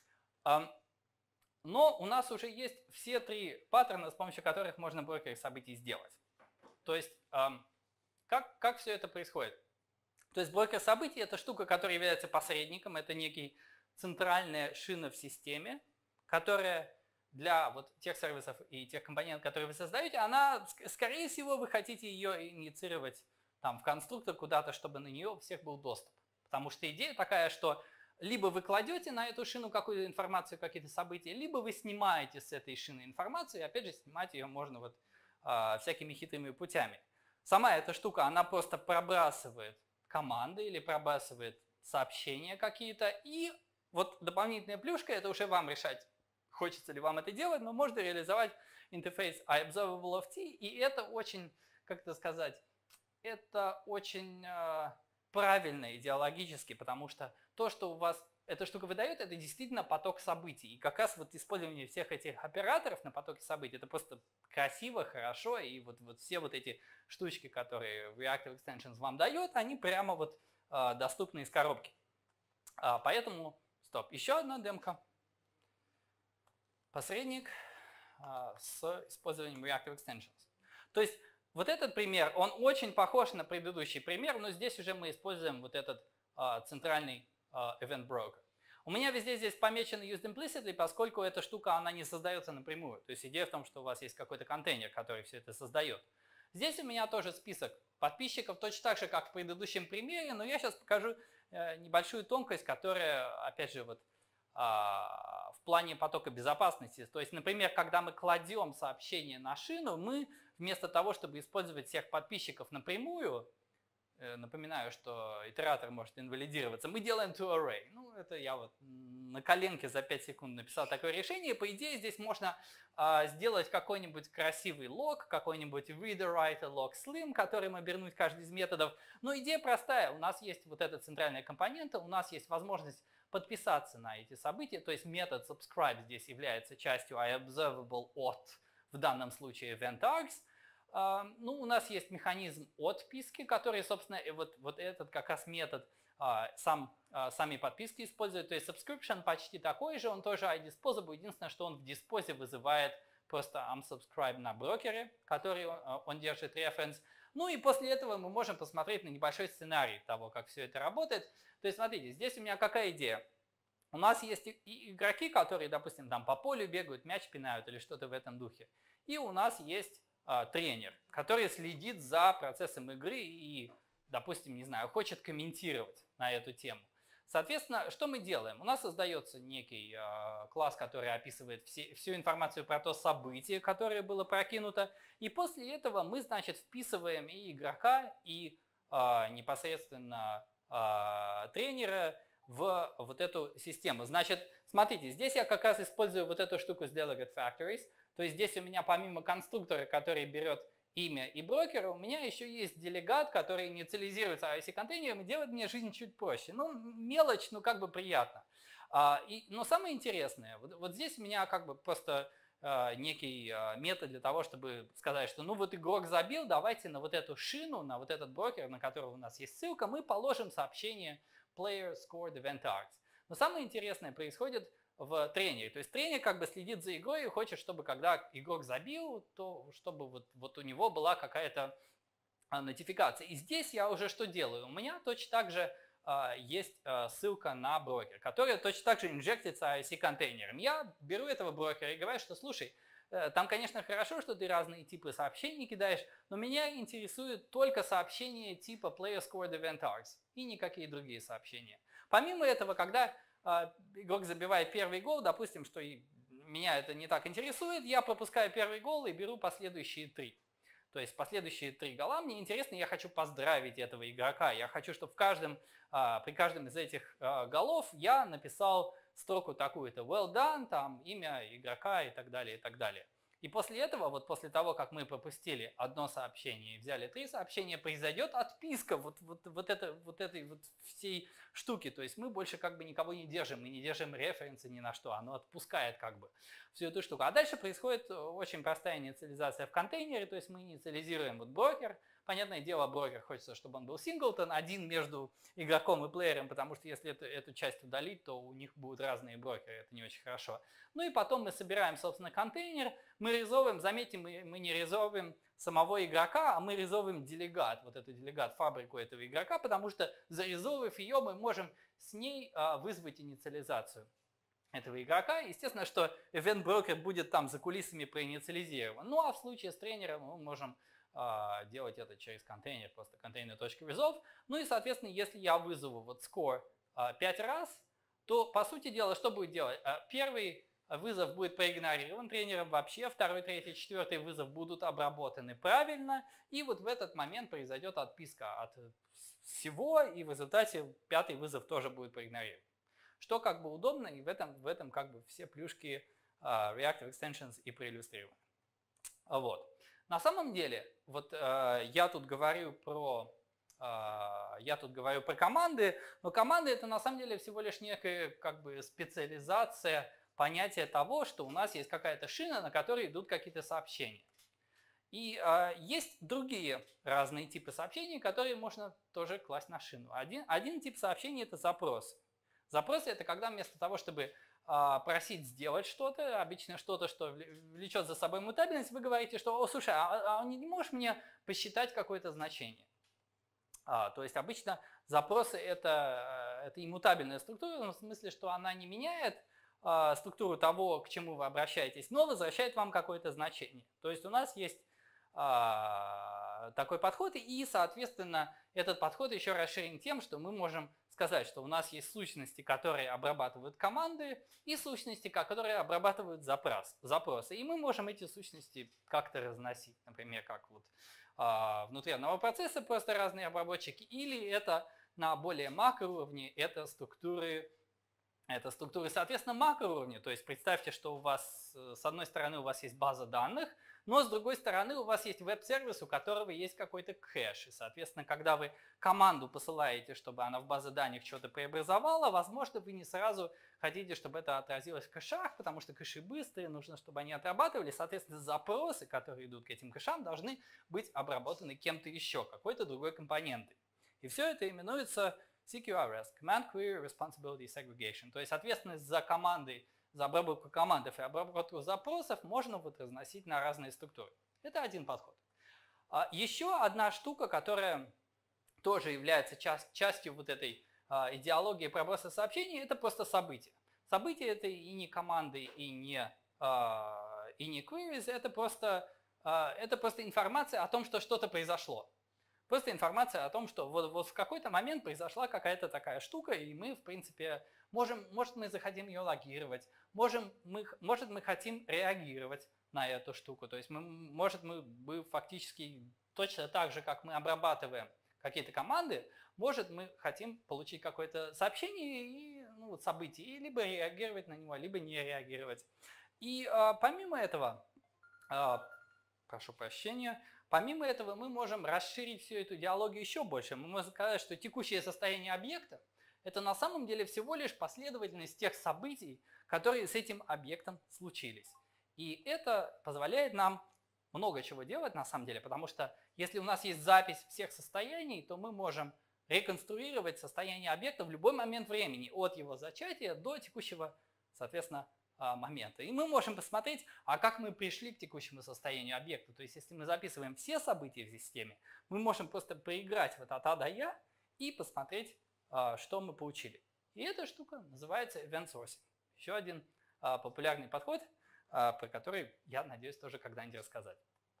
[SPEAKER 1] Но у нас уже есть все 3 паттерна, с помощью которых можно брокеры событий сделать. То есть, как все это происходит? То есть брокер событий – это штука, которая является посредником, это некий центральная шина в системе, которая для вот тех сервисов и тех компонентов, которые вы создаете, она, скорее всего, вы хотите ее инициировать там, в конструктор куда-то, чтобы на нее у всех был доступ. Потому что идея такая, что либо вы кладете на эту шину какую-то информацию, какие-то события, либо вы снимаете с этой шины информацию, и опять же снимать ее можно вот всякими хитрыми путями. Сама эта штука, она просто пробрасывает команды или пробрасывает сообщения какие-то, и вот дополнительная плюшка, это уже вам решать, хочется ли вам это делать, но можно реализовать интерфейс iObservable и это очень, как это сказать, это очень правильно идеологически, потому что то, что у вас эта штука выдает, это действительно поток событий. И как раз вот использование всех этих операторов на потоке событий, это просто красиво, хорошо, и вот все вот эти штучки, которые Reactive Extensions вам дает, они прямо вот доступны из коробки. Поэтому, стоп, еще одна демка. Посредник с использованием Reactive Extensions. То есть вот этот пример, он очень похож на предыдущий пример, но здесь уже мы используем вот этот центральный event broker. У меня везде здесь помечено used implicitly, поскольку эта штука, она не создается напрямую. То есть идея в том, что у вас есть какой-то контейнер, который все это создает. Здесь у меня тоже список подписчиков, точно так же, как в предыдущем примере, но я сейчас покажу небольшую тонкость, которая, опять же, вот в плане потока безопасности. То есть, например, когда мы кладем сообщение на шину, мы вместо того, чтобы использовать всех подписчиков напрямую, напоминаю, что итератор может инвалидироваться, мы делаем toArray. Ну, это я вот на коленке за 5 секунд написал такое решение. По идее, здесь можно сделать какой-нибудь красивый лог, какой-нибудь reader, writer, log, slim, который обернуть каждый из методов. Но идея простая. У нас есть вот эта центральная компонента, у нас есть возможность подписаться на эти события, то есть метод subscribe здесь является частью iObservable от, в данном случае, event_args. Ну, у нас есть механизм отписки, который, собственно, вот этот как раз метод сами подписки использует. То есть subscription почти такой же, он тоже iDisposable, единственное, что он в диспозе вызывает просто unsubscribe на брокере, который он держит reference. Ну и после этого мы можем посмотреть на небольшой сценарий того, как все это работает. То есть, смотрите, здесь у меня какая идея? У нас есть игроки, которые, допустим, там по полю бегают, мяч пинают или что-то в этом духе. И у нас есть тренер, который следит за процессом игры и, допустим, не знаю, хочет комментировать на эту тему. Соответственно, что мы делаем? У нас создается некий класс, который описывает всю информацию про то событие, которое было прокинуто. И после этого мы, значит, вписываем и игрока, и непосредственно тренера в вот эту систему. Значит, смотрите, здесь я как раз использую вот эту штуку с Delegate Factories. То есть здесь у меня помимо конструктора, который берет имя и брокера, у меня еще есть делегат, который инициализируется IOC-контейнером и делает мне жизнь чуть проще. Ну, мелочь, но как бы приятно. Но самое интересное, вот здесь у меня как бы просто некий метод для того, чтобы сказать, что ну вот игрок забил, давайте на вот эту шину, на вот этот брокер, на которого у нас есть ссылка, мы положим сообщение player scored event args. Но самое интересное происходит в тренере. То есть тренер как бы следит за игрой и хочет, чтобы когда игрок забил, то чтобы вот у него была какая-то нотификация. И здесь я уже что делаю? У меня точно так же есть ссылка на брокер, которая точно так же инжектится IC-контейнером. Я беру этого брокера и говорю, что слушай, там, конечно, хорошо, что ты разные типы сообщений кидаешь, но меня интересуют только сообщения типа Player Scored Event Args и никакие другие сообщения. Помимо этого, когда игрок забивает первый гол, допустим, что меня это не так интересует, я пропускаю первый гол и беру последующие 3. То есть последующие 3 гола мне интересно, я хочу поздравить этого игрока. Я хочу, чтобы при каждом из этих голов я написал строку такую-то well done, там имя игрока и так далее, и так далее. И после этого, вот после того, как мы пропустили одно сообщение и взяли 3 сообщения, произойдет отписка вот этой всей штуки. То есть мы больше как бы никого не держим, мы не держим референсы ни на что, оно отпускает как бы всю эту штуку. А дальше происходит очень простая инициализация в контейнере, то есть мы инициализируем вот брокер. Понятное дело, брокер хочется, чтобы он был синглтон, один между игроком и плеером, потому что если эту часть удалить, то у них будут разные брокеры, это не очень хорошо. Ну и потом мы собираем, собственно, контейнер, мы резовываем, заметьте, мы не резовываем самого игрока, а мы резовываем делегат, вот эту делегат-фабрику этого игрока, потому что зарезовывав ее, мы можем с ней вызвать инициализацию этого игрока. Естественно, что event broker будет там за кулисами проинициализирован. Ну а в случае с тренером мы можем делать это через контейнер, просто container.resolve. Ну и, соответственно, если я вызову вот score 5 раз, то, по сути дела, что будет делать? Первый вызов будет проигнорирован тренером вообще, второй, третий, четвертый вызов будут обработаны правильно, и вот в этот момент произойдет отписка от всего, и в результате пятый вызов тоже будет проигнорирован. Что как бы удобно, и в этом как бы все плюшки Reactive Extensions и проиллюстрированы. Вот. На самом деле, вот я тут говорю про команды, но команды это на самом деле всего лишь некая как бы специализация понятия того, что у нас есть какая-то шина, на которой идут какие-то сообщения. И есть другие разные типы сообщений, которые можно тоже класть на шину. Один тип сообщений это запрос. Запросы это когда вместо того, чтобы просить сделать что-то, обычно что-то, что влечет за собой мутабельность, вы говорите, что, о, слушай, не можешь мне посчитать какое-то значение? То есть обычно запросы это иммутабельная структура, в смысле, что она не меняет структуру того, к чему вы обращаетесь, но возвращает вам какое-то значение. То есть у нас есть такой подход, и, соответственно, этот подход еще расширен тем, что мы можем сказать, что у нас есть сущности, которые обрабатывают команды, и сущности, которые обрабатывают запросы. И мы можем эти сущности как-то разносить, например, как вот внутри одного процесса просто разные обработчики, или это на более макроуровне, это структуры, соответственно, макроуровня. То есть представьте, что у вас, с одной стороны, у вас есть база данных, но с другой стороны, у вас есть веб-сервис, у которого есть какой-то кэш. И, соответственно, когда вы команду посылаете, чтобы она в базе данных что-то преобразовала, возможно, вы не сразу хотите, чтобы это отразилось в кэшах, потому что кэши быстрые, нужно, чтобы они отрабатывали. Соответственно, запросы, которые идут к этим кэшам, должны быть обработаны кем-то еще, какой-то другой компонентой. И все это именуется CQRS, Command Query Responsibility Segregation. То есть ответственность за команды, за обработку команд и обработку запросов можно вот разносить на разные структуры. Это один подход. Еще одна штука, которая тоже является частью вот этой идеологии проброса сообщений, это просто события. События это и не команды, и не queries, это просто информация о том, что что-то произошло. Просто информация о том, что вот в какой-то момент произошла какая-то такая штука, и мы, в принципе, может мы захотим ее логировать, может мы хотим реагировать на эту штуку. То есть, может мы фактически точно так же, как мы обрабатываем какие-то команды, может мы хотим получить какое-то сообщение и событие, и либо реагировать на него, либо не реагировать. И помимо этого, прошу прощения, помимо этого мы можем расширить всю эту идеологию еще больше. Мы можем сказать, что текущее состояние объекта это на самом деле всего лишь последовательность тех событий, которые с этим объектом случились. И это позволяет нам много чего делать на самом деле, потому что если у нас есть запись всех состояний, то мы можем реконструировать состояние объекта в любой момент времени, от его зачатия до текущего соответственно, момента. И мы можем посмотреть, а как мы пришли к текущему состоянию объекта. То есть, если мы записываем все события в системе, мы можем просто проиграть вот от А до Я и посмотреть, что мы получили. И эта штука называется Event Sourcing. Еще один популярный подход, про который я надеюсь тоже когда-нибудь рассказать.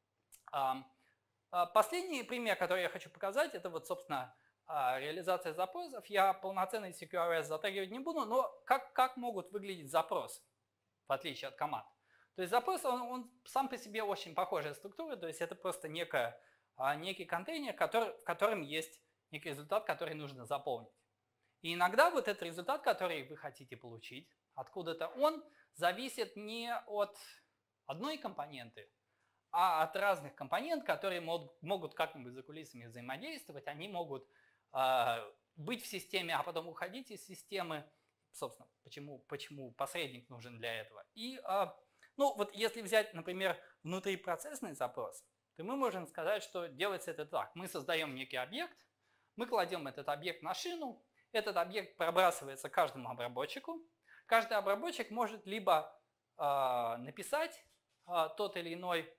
[SPEAKER 1] Последний пример, который я хочу показать, это вот, собственно, реализация запросов. Я полноценный CQRS затрагивать не буду, но как могут выглядеть запросы, в отличие от команд. То есть запрос, он сам по себе очень похожая структура, то есть это просто некий контейнер, в котором есть некий результат, который нужно заполнить. И иногда вот этот результат, который вы хотите получить, откуда-то он зависит не от одной компоненты, а от разных компонент, которые могут как-нибудь за кулисами взаимодействовать, они могут быть в системе, а потом уходить из системы. Собственно, почему посредник нужен для этого. И, ну, вот если взять, например, внутрипроцессный запрос, то мы можем сказать, что делается это так. Мы создаем некий объект, мы кладем этот объект на шину, этот объект пробрасывается каждому обработчику. Каждый обработчик может либо написать то или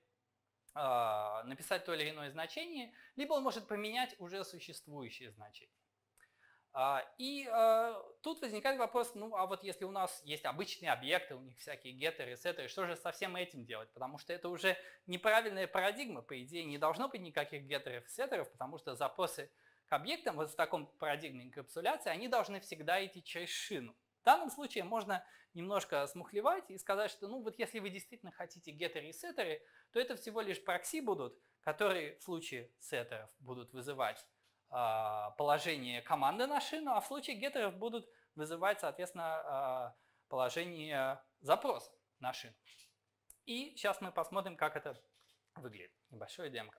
[SPEAKER 1] иное значение, либо он может поменять уже существующее значение. И тут возникает вопрос, ну а вот если у нас есть обычные объекты, у них всякие геттеры, сеттеры, что же со всем этим делать? Потому что это уже неправильная парадигма, по идее не должно быть никаких геттеров и сеттеров, потому что запросы к объектам вот в таком парадигме инкапсуляции, они должны всегда идти через шину. В данном случае можно немножко смухлевать и сказать, что ну вот если вы действительно хотите геттеры и сеттеры, то это всего лишь прокси будут, которые в случае сеттеров будут вызывать положение команды на шину, а в случае геттеров будут вызывать, соответственно, положение запроса на шину. И сейчас мы посмотрим, как это выглядит. Небольшое демко.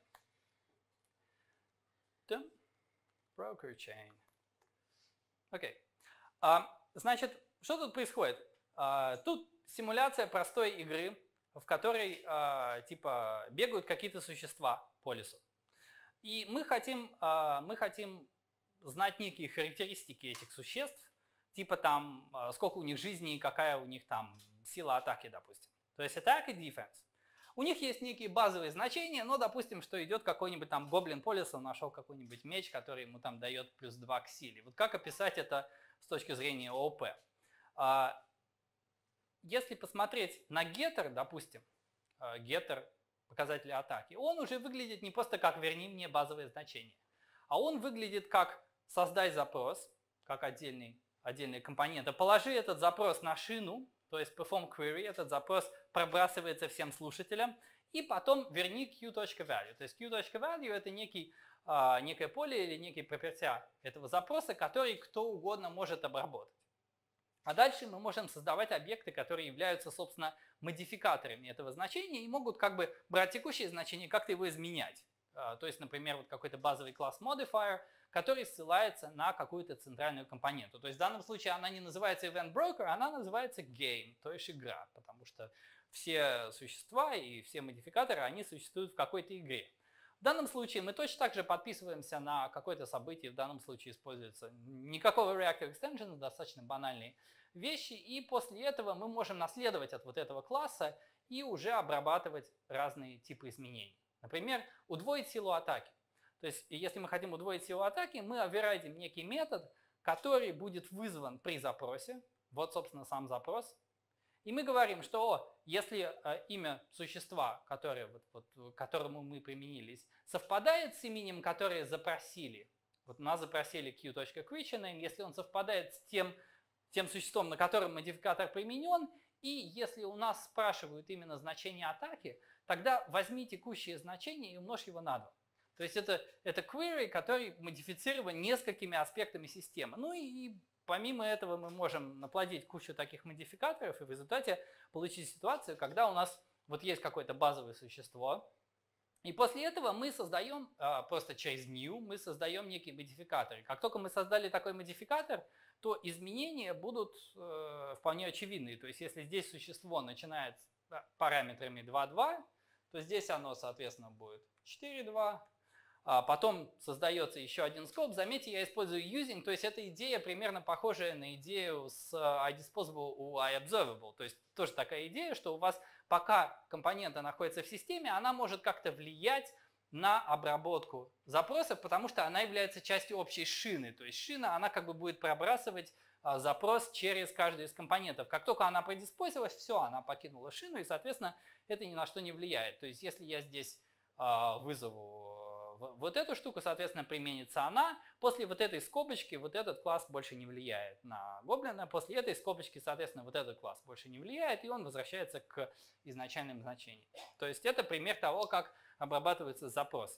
[SPEAKER 1] Broker chain. Окей. Значит, что тут происходит? Тут симуляция простой игры, в которой типа бегают какие-то существа по лесу. И мы хотим знать некие характеристики этих существ, типа там, сколько у них жизни и какая у них там сила атаки, допустим. То есть attack и defense. У них есть некие базовые значения, но допустим, что идет какой-нибудь там гоблин по лесу, нашел какой-нибудь меч, который ему там дает +2 к силе. Вот как описать это с точки зрения ООП? Если посмотреть на getter, допустим, getter показателя атаки, он уже выглядит не просто как «верни мне базовые значения», а он выглядит как «создай запрос», как отдельный компонент, положи этот запрос на шину, то есть perform query, этот запрос пробрасывается всем слушателям, и потом верни q.value. То есть q.value это некое поле или некий пропертя этого запроса, который кто угодно может обработать. А дальше мы можем создавать объекты, которые являются, собственно, модификаторами этого значения и могут как бы брать текущее значение и как-то его изменять. То есть, например, вот какой-то базовый класс modifier, который ссылается на какую-то центральную компоненту. То есть в данном случае она не называется event broker, она называется game, то есть игра, потому что все существа и все модификаторы, они существуют в какой-то игре. В данном случае мы точно так же подписываемся на какое-то событие, в данном случае используется никакого reactor extension, достаточно банальные вещи, и после этого мы можем наследовать от вот этого класса и уже обрабатывать разные типы изменений. Например, удвоить силу атаки. То есть, если мы хотим удвоить силу атаки, мы overridим некий метод, который будет вызван при запросе, вот, собственно, сам запрос, и мы говорим, что если имя существа, к которому мы применились, совпадает с именем, которое запросили, вот нас запросили q.creaturename, если он совпадает с тем существом, на котором модификатор применен, и если у нас спрашивают именно значение атаки, тогда возьми текущее значение и умножь его на 2. То есть это query, который модифицирован несколькими аспектами системы. Ну и помимо этого мы можем наплодить кучу таких модификаторов и в результате получить ситуацию, когда у нас вот есть какое-то базовое существо, и после этого мы создаем, просто через new, мы создаем некие модификаторы. Как только мы создали такой модификатор, то изменения будут вполне очевидные. То есть если здесь существо начинает с параметрами 2,2, то здесь оно, соответственно, будет 4,2, Потом создается еще один скоп. Заметьте, я использую using, то есть эта идея примерно похожая на идею с iDisposable у iObservable. То есть тоже такая идея, что у вас пока компонента находится в системе, она может как-то влиять на обработку запросов, потому что она является частью общей шины. То есть шина, она как бы будет пробрасывать запрос через каждый из компонентов. Как только она предиспосилась, все, она покинула шину, и, соответственно, это ни на что не влияет. То есть если я здесь вызову вот эту штуку, соответственно, применится она. После вот этой скобочки вот этот класс больше не влияет на гоблина. После этой скобочки, соответственно, вот этот класс больше не влияет, и он возвращается к изначальным значениям. То есть это пример того, как обрабатывается запрос.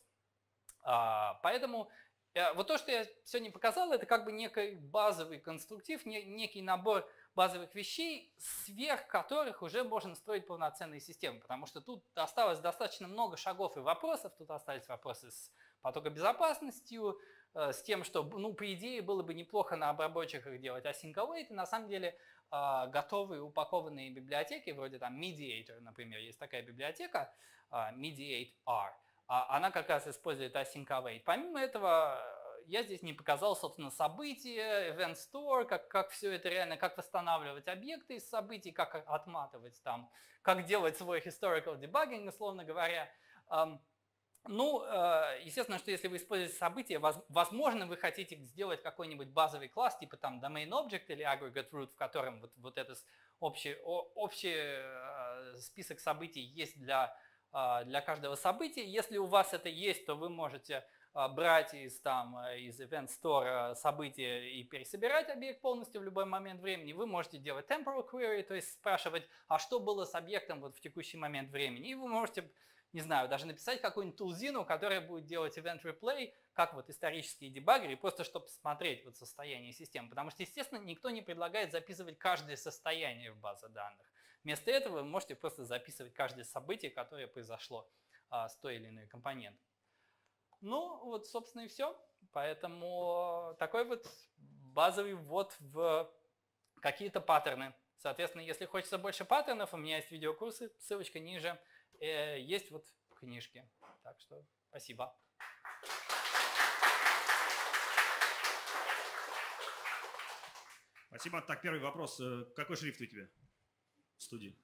[SPEAKER 1] Поэтому вот то, что я сегодня показал, это как бы некий базовый конструктив, некий набор базовых вещей, сверх которых уже можно строить полноценные системы, потому что тут осталось достаточно много шагов и вопросов, тут остались вопросы с потокобезопасностью, с тем, что, ну, по идее, было бы неплохо на обработчиках делать async await, и на самом деле готовые упакованные библиотеки, вроде там Mediator, например, есть такая библиотека, Mediate-R, она как раз использует async await. Помимо этого, я здесь не показал, собственно, события, event store, как все это реально, как восстанавливать объекты из событий, как отматывать там, как делать свой historical debugging, условно говоря. Ну, естественно, что если вы используете события, возможно, вы хотите сделать какой-нибудь базовый класс, типа там domain object или aggregate root, в котором вот этот общий список событий есть для каждого события. Если у вас это есть, то вы можете брать из Event Store события и пересобирать объект полностью в любой момент времени. Вы можете делать temporal query, то есть спрашивать, а что было с объектом вот в текущий момент времени. И вы можете, не знаю, даже написать какую-нибудь тулзину, которая будет делать event replay, как вот исторические дебаггеры, просто чтобы смотреть вот состояние системы. Потому что, естественно, никто не предлагает записывать каждое состояние в базе данных. Вместо этого вы можете просто записывать каждое событие, которое произошло с той или иной компонентой. Ну, вот, собственно, и все. Поэтому такой вот базовый ввод в какие-то паттерны. Соответственно, если хочется больше паттернов, у меня есть видеокурсы, ссылочка ниже, есть вот книжки. Так что спасибо.
[SPEAKER 2] Спасибо. Так, первый вопрос. Какой шрифт у тебя в студии?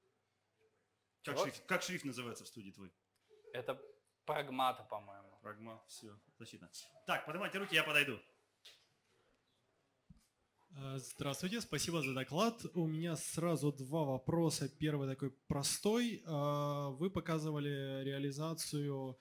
[SPEAKER 2] Как шрифт называется в студии твой?
[SPEAKER 1] Это Прагмата, по-моему.
[SPEAKER 2] Прагмат, все, защита. Так, поднимайте руки, я подойду.
[SPEAKER 3] Здравствуйте, спасибо за доклад. У меня сразу два вопроса. Первый такой простой. Вы показывали реализацию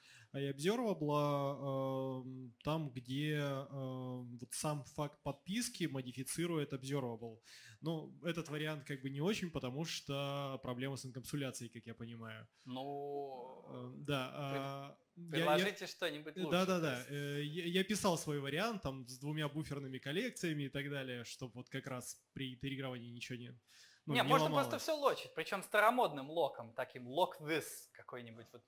[SPEAKER 3] iObservable там, где вот сам факт подписки модифицирует Observable. Ну, этот вариант как бы не очень, потому что проблема с инкапсуляцией, как я понимаю.
[SPEAKER 1] Ну,
[SPEAKER 3] да.
[SPEAKER 1] Предложите что-нибудь лучше.
[SPEAKER 3] Да. Я писал свой вариант там с двумя буферными коллекциями и так далее, чтобы вот как раз при итерировании ничего не... Ну, не
[SPEAKER 1] можно
[SPEAKER 3] ломалось.
[SPEAKER 1] просто все лочить, причем старомодным локом, таким lock this какой-нибудь, вот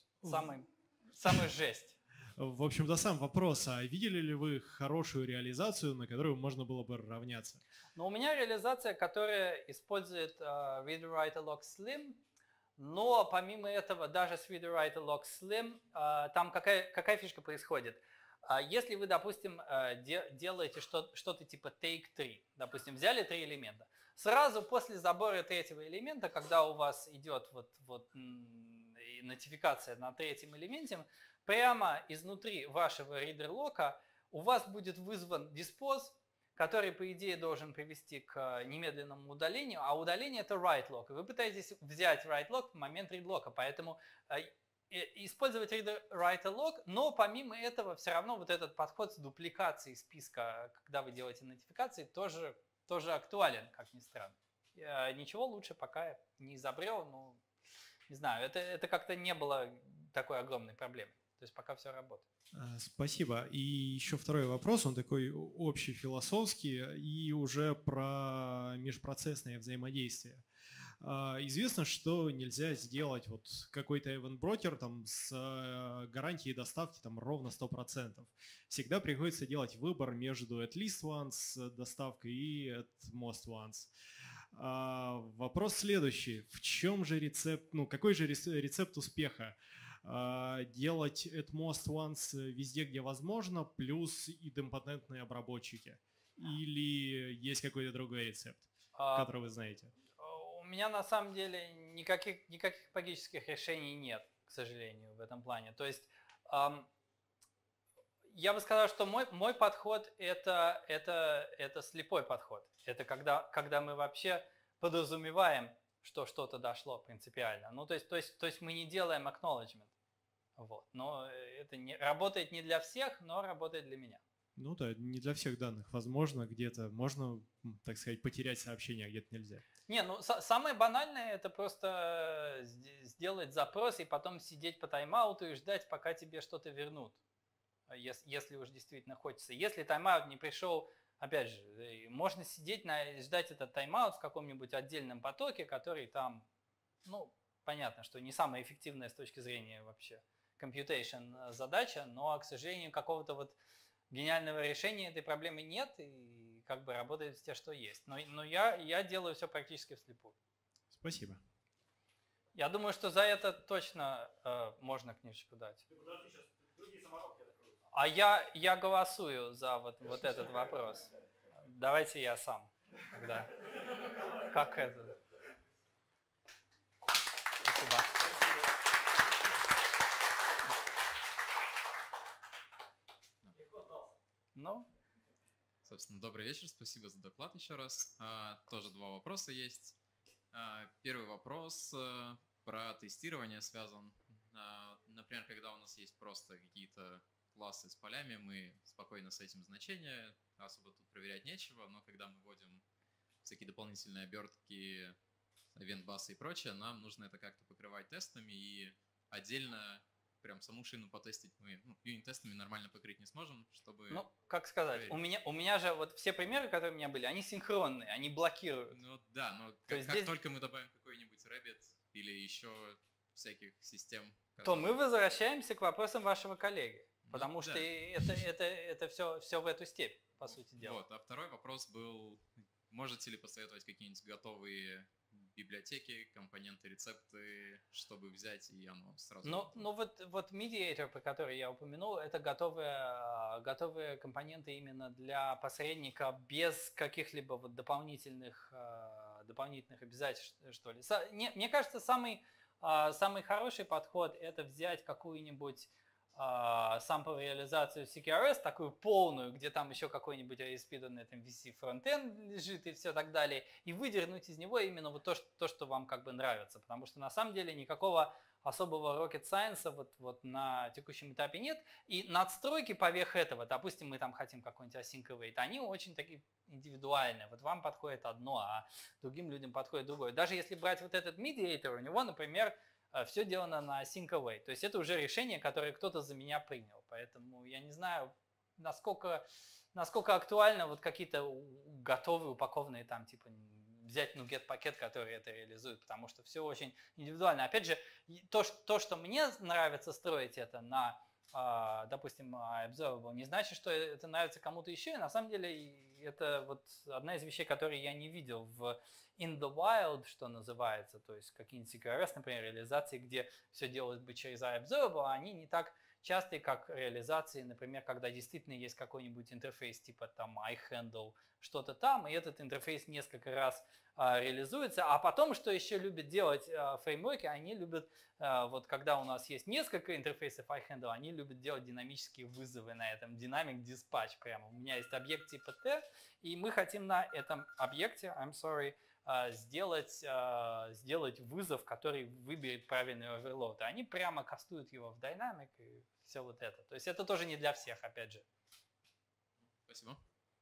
[SPEAKER 1] самый жесть.
[SPEAKER 3] В общем-то, сам вопрос, а видели ли вы хорошую реализацию, на которую можно было бы равняться?
[SPEAKER 1] Ну, у меня реализация, которая использует read-write-log slim, но помимо этого, даже с read-write-log slim, там какая фишка происходит? Если вы, допустим, делаете что-то типа take 3, допустим, взяли 3 элемента, сразу после забора третьего элемента, когда у вас идет вот нотификация на третьем элементе, прямо изнутри вашего reader-лока у вас будет вызван dispose, который, по идее, должен привести к немедленному удалению, а удаление – это write-lock. И вы пытаетесь взять write-lock в момент read-lock, поэтому использовать write-lock, но помимо этого все равно вот этот подход с дупликацией списка, когда вы делаете нотификации, тоже актуален, как ни странно. Я ничего лучше пока не изобрел, но не знаю, это как-то не было такой огромной проблемой. То есть пока все работает.
[SPEAKER 3] Спасибо. И еще второй вопрос, он такой общий, философский и уже про межпроцессное взаимодействие. Известно, что нельзя сделать вот какой-то event-брокер там с гарантией доставки там ровно 100%. Всегда приходится делать выбор между at least once доставкой и at most once. Вопрос следующий. В чем же рецепт, какой же рецепт успеха? делать at most once везде, где возможно, плюс идемпотентные обработчики? Или есть какой-то другой рецепт, который вы знаете?
[SPEAKER 1] У меня на самом деле никаких магических решений нет, к сожалению, в этом плане. То есть я бы сказал, что мой подход это слепой подход. Это когда мы вообще подразумеваем, что что-то дошло принципиально. Ну, то есть мы не делаем acknowledgement. Вот. Но это работает не для всех, но работает для меня.
[SPEAKER 3] Ну да, не для всех данных. Возможно, где-то можно, так сказать, потерять сообщение, а где-то нельзя.
[SPEAKER 1] Не, ну самое банальное это просто сделать запрос и потом сидеть по тайм-ауту и ждать, пока тебе что-то вернут. Если уж действительно хочется. Если тайм-аут не пришел, опять же, можно сидеть, ждать этот тайм-аут в каком-нибудь отдельном потоке, который там, ну, понятно, что не самая эффективная с точки зрения вообще computation задача, но, к сожалению, какого-то вот гениального решения этой проблемы нет, и как бы работает с тем, что есть. Но я делаю все практически вслепую.
[SPEAKER 3] Спасибо.
[SPEAKER 1] Я думаю, что за это точно можно книжечку дать. А я голосую за вот этот вопрос. Давайте я сам. Тогда. Как это? Спасибо. Ну?
[SPEAKER 4] Собственно, добрый вечер, спасибо за доклад еще раз. Тоже два вопроса есть. Первый вопрос про тестирование связан. Например, когда у нас есть просто какие-то классы с полями, мы спокойно сетим значения, особо тут проверять нечего, но когда мы вводим всякие дополнительные обертки, event-басы и прочее, нам нужно это как-то покрывать тестами, и отдельно прям саму шину потестить мы юнит-тестами нормально покрыть не сможем, чтобы...
[SPEAKER 1] Ну, как сказать, у меня же вот все примеры, которые у меня были, они синхронные, они блокируют.
[SPEAKER 4] Ну да, но как только мы добавим какой-нибудь Rabbit или еще всяких систем...
[SPEAKER 1] То мы возвращаемся к вопросам вашего коллеги, потому что это все в эту степь, по сути дела.
[SPEAKER 4] Вот, а второй вопрос был, можете ли посоветовать какие-нибудь готовые библиотеки, компоненты, рецепты, чтобы взять и оно сразу...
[SPEAKER 1] Ну вот Mediator, про который я упомянул, это готовые компоненты именно для посредника без каких-либо вот дополнительных обязательств, что ли. Мне кажется, самый хороший подход это взять какую-нибудь sample реализацию CQRS, такую полную, где там еще какой-нибудь ASP на этом VC фронтенд лежит и все так далее, и выдернуть из него именно вот то, что вам как бы нравится, потому что на самом деле никакого особого rocket science вот на текущем этапе нет, и надстройки поверх этого, допустим, мы там хотим какой-нибудь async await, они очень такие индивидуальные, вот вам подходит одно, а другим людям подходит другое. Даже если брать вот этот mediator, у него, например, все делано на async await. То есть это уже решение, которое кто-то за меня принял. Поэтому я не знаю, насколько актуально вот какие-то готовые, упакованные там, типа, взять NuGet пакет, который это реализует, потому что все очень индивидуально. Опять же, то, что мне нравится строить это на, допустим, observable, не значит, что это нравится кому-то еще. И на самом деле это вот одна из вещей, которые я не видел в in the wild, что называется, то есть какие-нибудь CQRS, например, реализации, где все делалось бы через iObservable, они не так частые, как реализации, например, когда действительно есть какой-нибудь интерфейс типа там iHandle, что-то там, и этот интерфейс несколько раз реализуется. А потом, что еще любят делать фреймворки, они любят, вот когда у нас есть несколько интерфейсов iHandle, они любят делать динамические вызовы на этом, dynamic dispatch прямо. У меня есть объект типа T, и мы хотим на этом объекте, сделать вызов, который выберет правильный оверлоад. И они прямо кастуют его в Dynamic и все вот это. То есть это тоже не для всех, опять же.
[SPEAKER 4] Спасибо.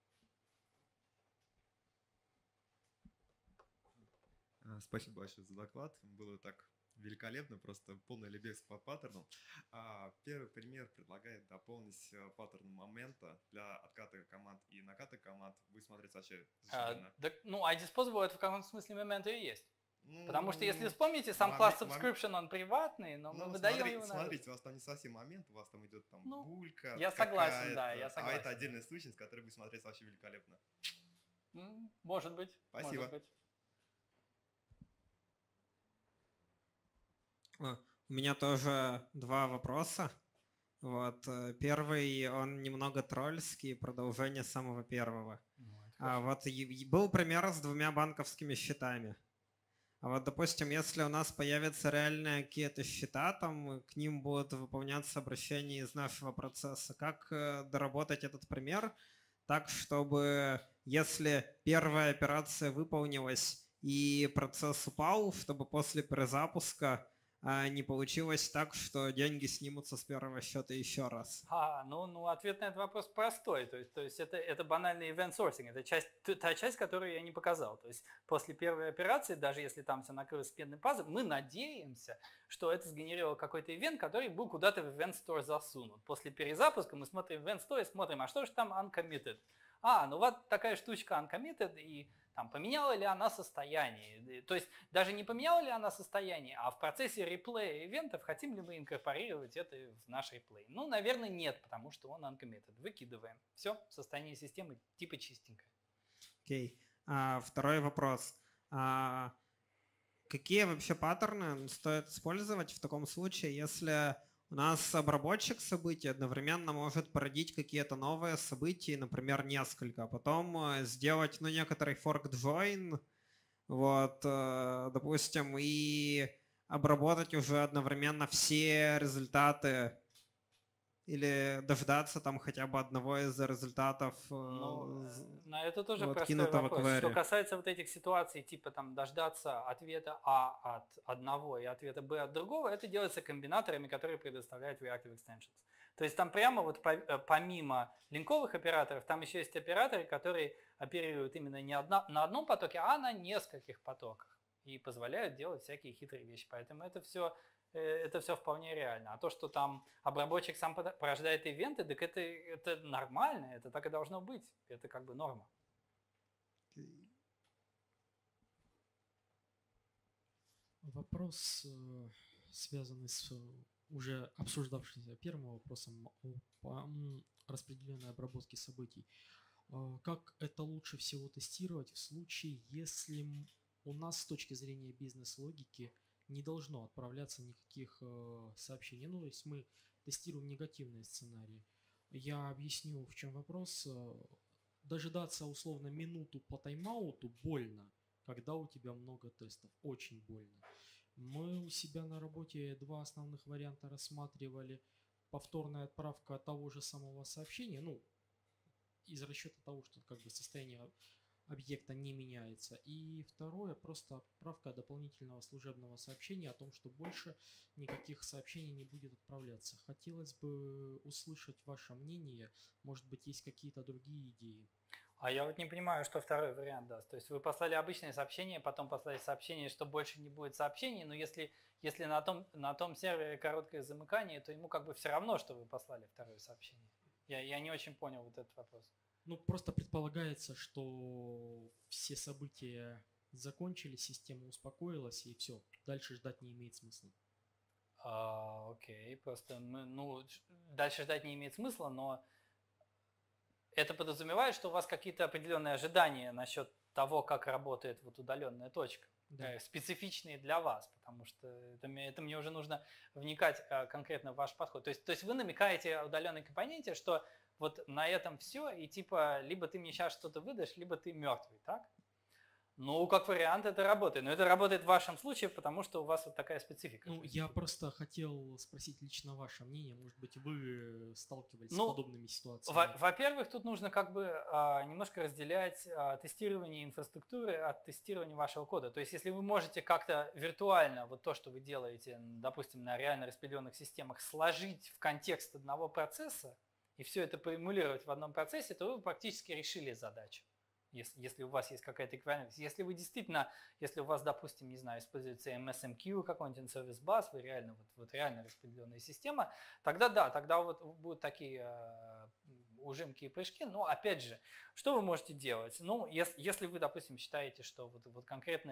[SPEAKER 5] Спасибо большое за доклад. Было так великолепно, просто полный либекс по паттернам. Первый пример предлагает дополнить паттерн момента для отката команд и наката команд. Вы смотрите вообще зашибенно.
[SPEAKER 1] iDisposable это в каком смысле момента и есть. Потому что, если вспомните, сам класс subscription, он приватный, но мы выдаем его на...
[SPEAKER 5] Смотрите, у вас там не совсем момент, у вас там идет там булька.
[SPEAKER 1] Я согласен, да, я согласен.
[SPEAKER 5] А это отдельный случай, с которым вы смотрите вообще великолепно.
[SPEAKER 1] Может быть.
[SPEAKER 5] Спасибо.
[SPEAKER 1] Может быть.
[SPEAKER 6] У меня тоже два вопроса. Вот. Первый, он немного тролльский, продолжение самого первого. Вот был пример с двумя банковскими счетами. А вот, допустим, если у нас появятся реальные какие-то счета, там к ним будут выполняться обращения из нашего процесса. Как доработать этот пример так, чтобы если первая операция выполнилась и процесс упал, чтобы после перезапуска не получилось так, что деньги снимутся с первого счета еще раз?
[SPEAKER 1] Ну, ответ на этот вопрос простой. То есть это банальный event sourcing. Это та часть, которую я не показал. То есть после первой операции, даже если там все накрылось медным пазом, мы надеемся, что это сгенерировало какой-то ивент, который был куда-то в event store засунут. После перезапуска мы смотрим event store и смотрим, а что же там uncommitted? Ну вот такая штучка uncommitted, и там поменяла ли она состояние. То есть даже не поменяла ли она состояние, а в процессе реплея ивентов хотим ли мы инкорпорировать это в наш реплей. Ну, наверное, нет, потому что он uncommitted. Выкидываем. Все, состояние системы типа чистенькое.
[SPEAKER 6] Окей. Второй вопрос. Какие вообще паттерны стоит использовать в таком случае, если у нас обработчик событий одновременно может породить какие-то новые события, например, несколько, а потом сделать, некоторый fork join, вот, допустим, и обработать уже одновременно все результаты или дождаться там хотя бы одного из результатов.
[SPEAKER 1] На это тоже простой вопрос.
[SPEAKER 6] Query.
[SPEAKER 1] Что касается вот этих ситуаций, типа там дождаться ответа А от одного и ответа Б от другого, это делается комбинаторами, которые предоставляют Reactive Extensions. То есть там прямо вот помимо линковых операторов, там еще есть операторы, которые оперируют именно не на одном потоке, а на нескольких потоках. И позволяют делать всякие хитрые вещи. Поэтому это все вполне реально. А то, что там обработчик сам порождает ивенты, так это нормально, это так и должно быть. Это как бы норма.
[SPEAKER 3] Вопрос, связанный с уже обсуждавшимся первым вопросом по распределенной обработке событий. Как это лучше всего тестировать в случае, если у нас с точки зрения бизнес-логики не должно отправляться никаких сообщений. То есть мы тестируем негативные сценарии. Я объясню, в чем вопрос. Дожидаться условно минуту по тайм-ауту больно, когда у тебя много тестов. Очень больно. Мы у себя на работе два основных варианта рассматривали. Повторная отправка того же самого сообщения, из расчета того, что как бы состояние объекта не меняется. И второе, просто отправка дополнительного служебного сообщения о том, что больше никаких сообщений не будет отправляться. Хотелось бы услышать ваше мнение. Может быть, есть какие-то другие идеи?
[SPEAKER 1] А я вот не понимаю, что второй вариант даст. То есть вы послали обычное сообщение, потом послали сообщение, что больше не будет сообщений, но если на том сервере короткое замыкание, то ему как бы все равно, что вы послали второе сообщение. Я не очень понял вот этот вопрос.
[SPEAKER 3] Просто предполагается, что все события закончились, система успокоилась, и все, дальше ждать не имеет смысла.
[SPEAKER 1] Окей, просто дальше ждать не имеет смысла, но это подразумевает, что у вас какие-то определенные ожидания насчет того, как работает вот удаленная точка, да. Специфичные для вас, потому что это мне уже нужно вникать конкретно в ваш подход. То есть вы намекаете о удаленной компоненте, что вот на этом все, и типа либо ты мне сейчас что-то выдашь, либо ты мертвый, так? Как вариант это работает. Но это работает в вашем случае, потому что у вас вот такая специфика.
[SPEAKER 3] Я просто хотел спросить лично ваше мнение. Может быть, вы сталкивались с подобными ситуациями?
[SPEAKER 1] Во-первых, тут нужно как бы немножко разделять тестирование инфраструктуры от тестирования вашего кода. То есть, если вы можете как-то виртуально вот то, что вы делаете, допустим, на реально распределенных системах, сложить в контекст одного процесса и все это поэмулировать в одном процессе, то вы практически решили задачу. Если у вас есть какая-то эквивалентность. Если у вас, допустим, не знаю, используется MSMQ, какой-нибудь Service Bus, вы реально, вот реально распределенная система, тогда вот будут такие ужимки и прыжки. Но опять же, что вы можете делать? Если вы, допустим, считаете, что вот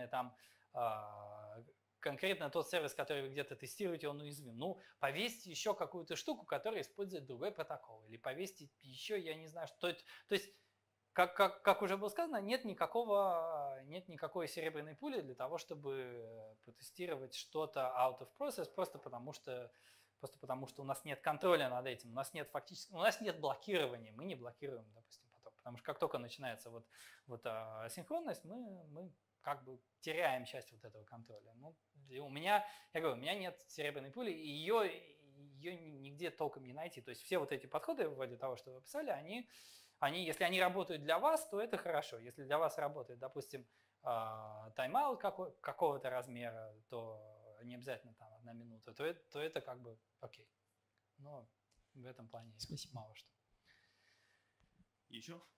[SPEAKER 1] конкретно тот сервис, который вы где-то тестируете, он уязвим. Повесьте еще какую-то штуку, которая использует другой протокол. Или повесьте еще, я не знаю, что это. То есть как уже было сказано, нет никакой серебряной пули для того, чтобы потестировать что-то out of process, просто потому что у нас нет контроля над этим, у нас нет блокирования, мы не блокируем, допустим, поток. Потому что как только начинается синхронность, мы как бы теряем часть вот этого контроля. Ну, у меня нет серебряной пули, и ее нигде толком не найти. То есть все вот эти подходы, вроде того, что вы описали, если они работают для вас, то это хорошо. Если для вас работает, допустим, тайм-аут какого-то размера, то не обязательно там 1 минута, то это как бы окей. Но в этом плане мало что.
[SPEAKER 2] Еще?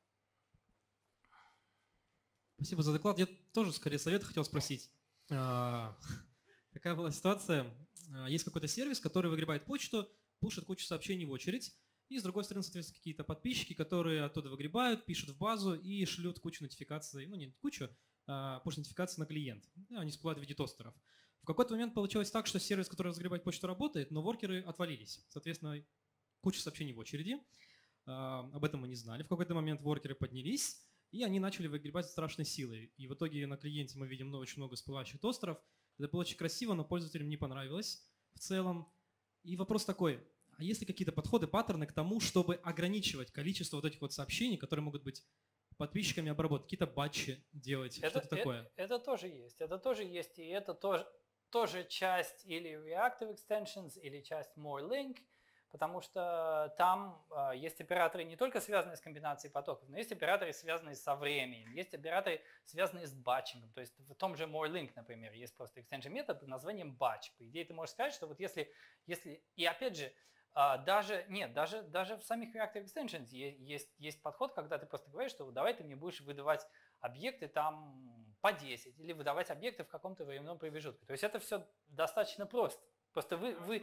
[SPEAKER 7] Спасибо за доклад. Я тоже скорее совет хотел спросить. Такая была ситуация. Есть какой-то сервис, который выгребает почту, пушит кучу сообщений в очередь, и с другой стороны, соответственно, какие-то подписчики, которые оттуда выгребают, пишут в базу и шлют кучу нотификаций, ну не кучу, пуш-нотификаций на клиент. Они всплывают в виде тостеров. В какой-то момент получилось так, что сервис, который разгребает почту, работает, но воркеры отвалились. Соответственно, куча сообщений в очереди. Об этом мы не знали. В какой-то момент воркеры поднялись, и они начали выгребать страшной силой. И в итоге на клиенте мы видим очень много всплывающих тостеров. Это было очень красиво, но пользователям не понравилось в целом. И вопрос такой, а есть ли какие-то подходы, паттерны к тому, чтобы ограничивать количество вот этих вот сообщений, которые могут быть подписчиками обработать, какие-то батчи делать, что-то такое?
[SPEAKER 1] Это тоже есть, и это тоже часть или Reactive Extensions, или часть MoreLink, потому что там есть операторы не только связанные с комбинацией потоков, но есть операторы, связанные со временем, есть операторы, связанные с батчингом. То есть в том же MoreLink, например, есть просто extension метод под названием batch. По идее, ты можешь сказать, что вот если и опять же, даже в самих Reactive Extensions есть подход, когда ты просто говоришь, что давай ты мне будешь выдавать объекты там по 10 или выдавать объекты в каком-то временном промежутке. То есть это все достаточно просто. Просто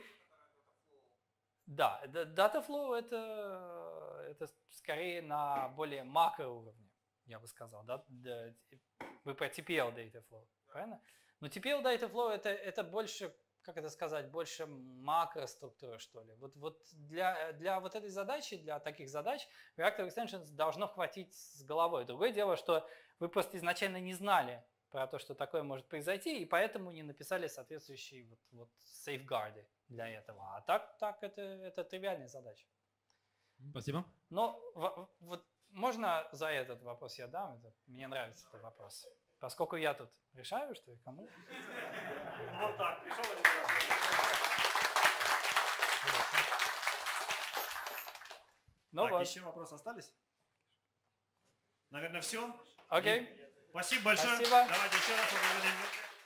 [SPEAKER 1] Да, Dataflow это скорее на более макроуровне, я бы сказал. Да? Вы про TPL Dataflow, правильно? Но TPL Dataflow это больше, как это сказать, больше макроструктура, что ли. Вот для вот этой задачи, для таких задач Reactive Extensions должно хватить с головой. Другое дело, что вы просто изначально не знали про то, что такое может произойти, и поэтому не написали соответствующие вот сейфгарды для этого. А так это тривиальная задача.
[SPEAKER 7] Спасибо.
[SPEAKER 1] Но вот можно за этот вопрос я дам? Мне нравится этот вопрос. Поскольку я тут решаю, что и кому.
[SPEAKER 2] Вот так, пришел один раз.
[SPEAKER 1] Ну вот.
[SPEAKER 2] Еще вопросы остались? Наверное, все?
[SPEAKER 1] Окей.
[SPEAKER 2] Спасибо большое.
[SPEAKER 1] Спасибо.
[SPEAKER 2] Давайте еще раз поблагодарим.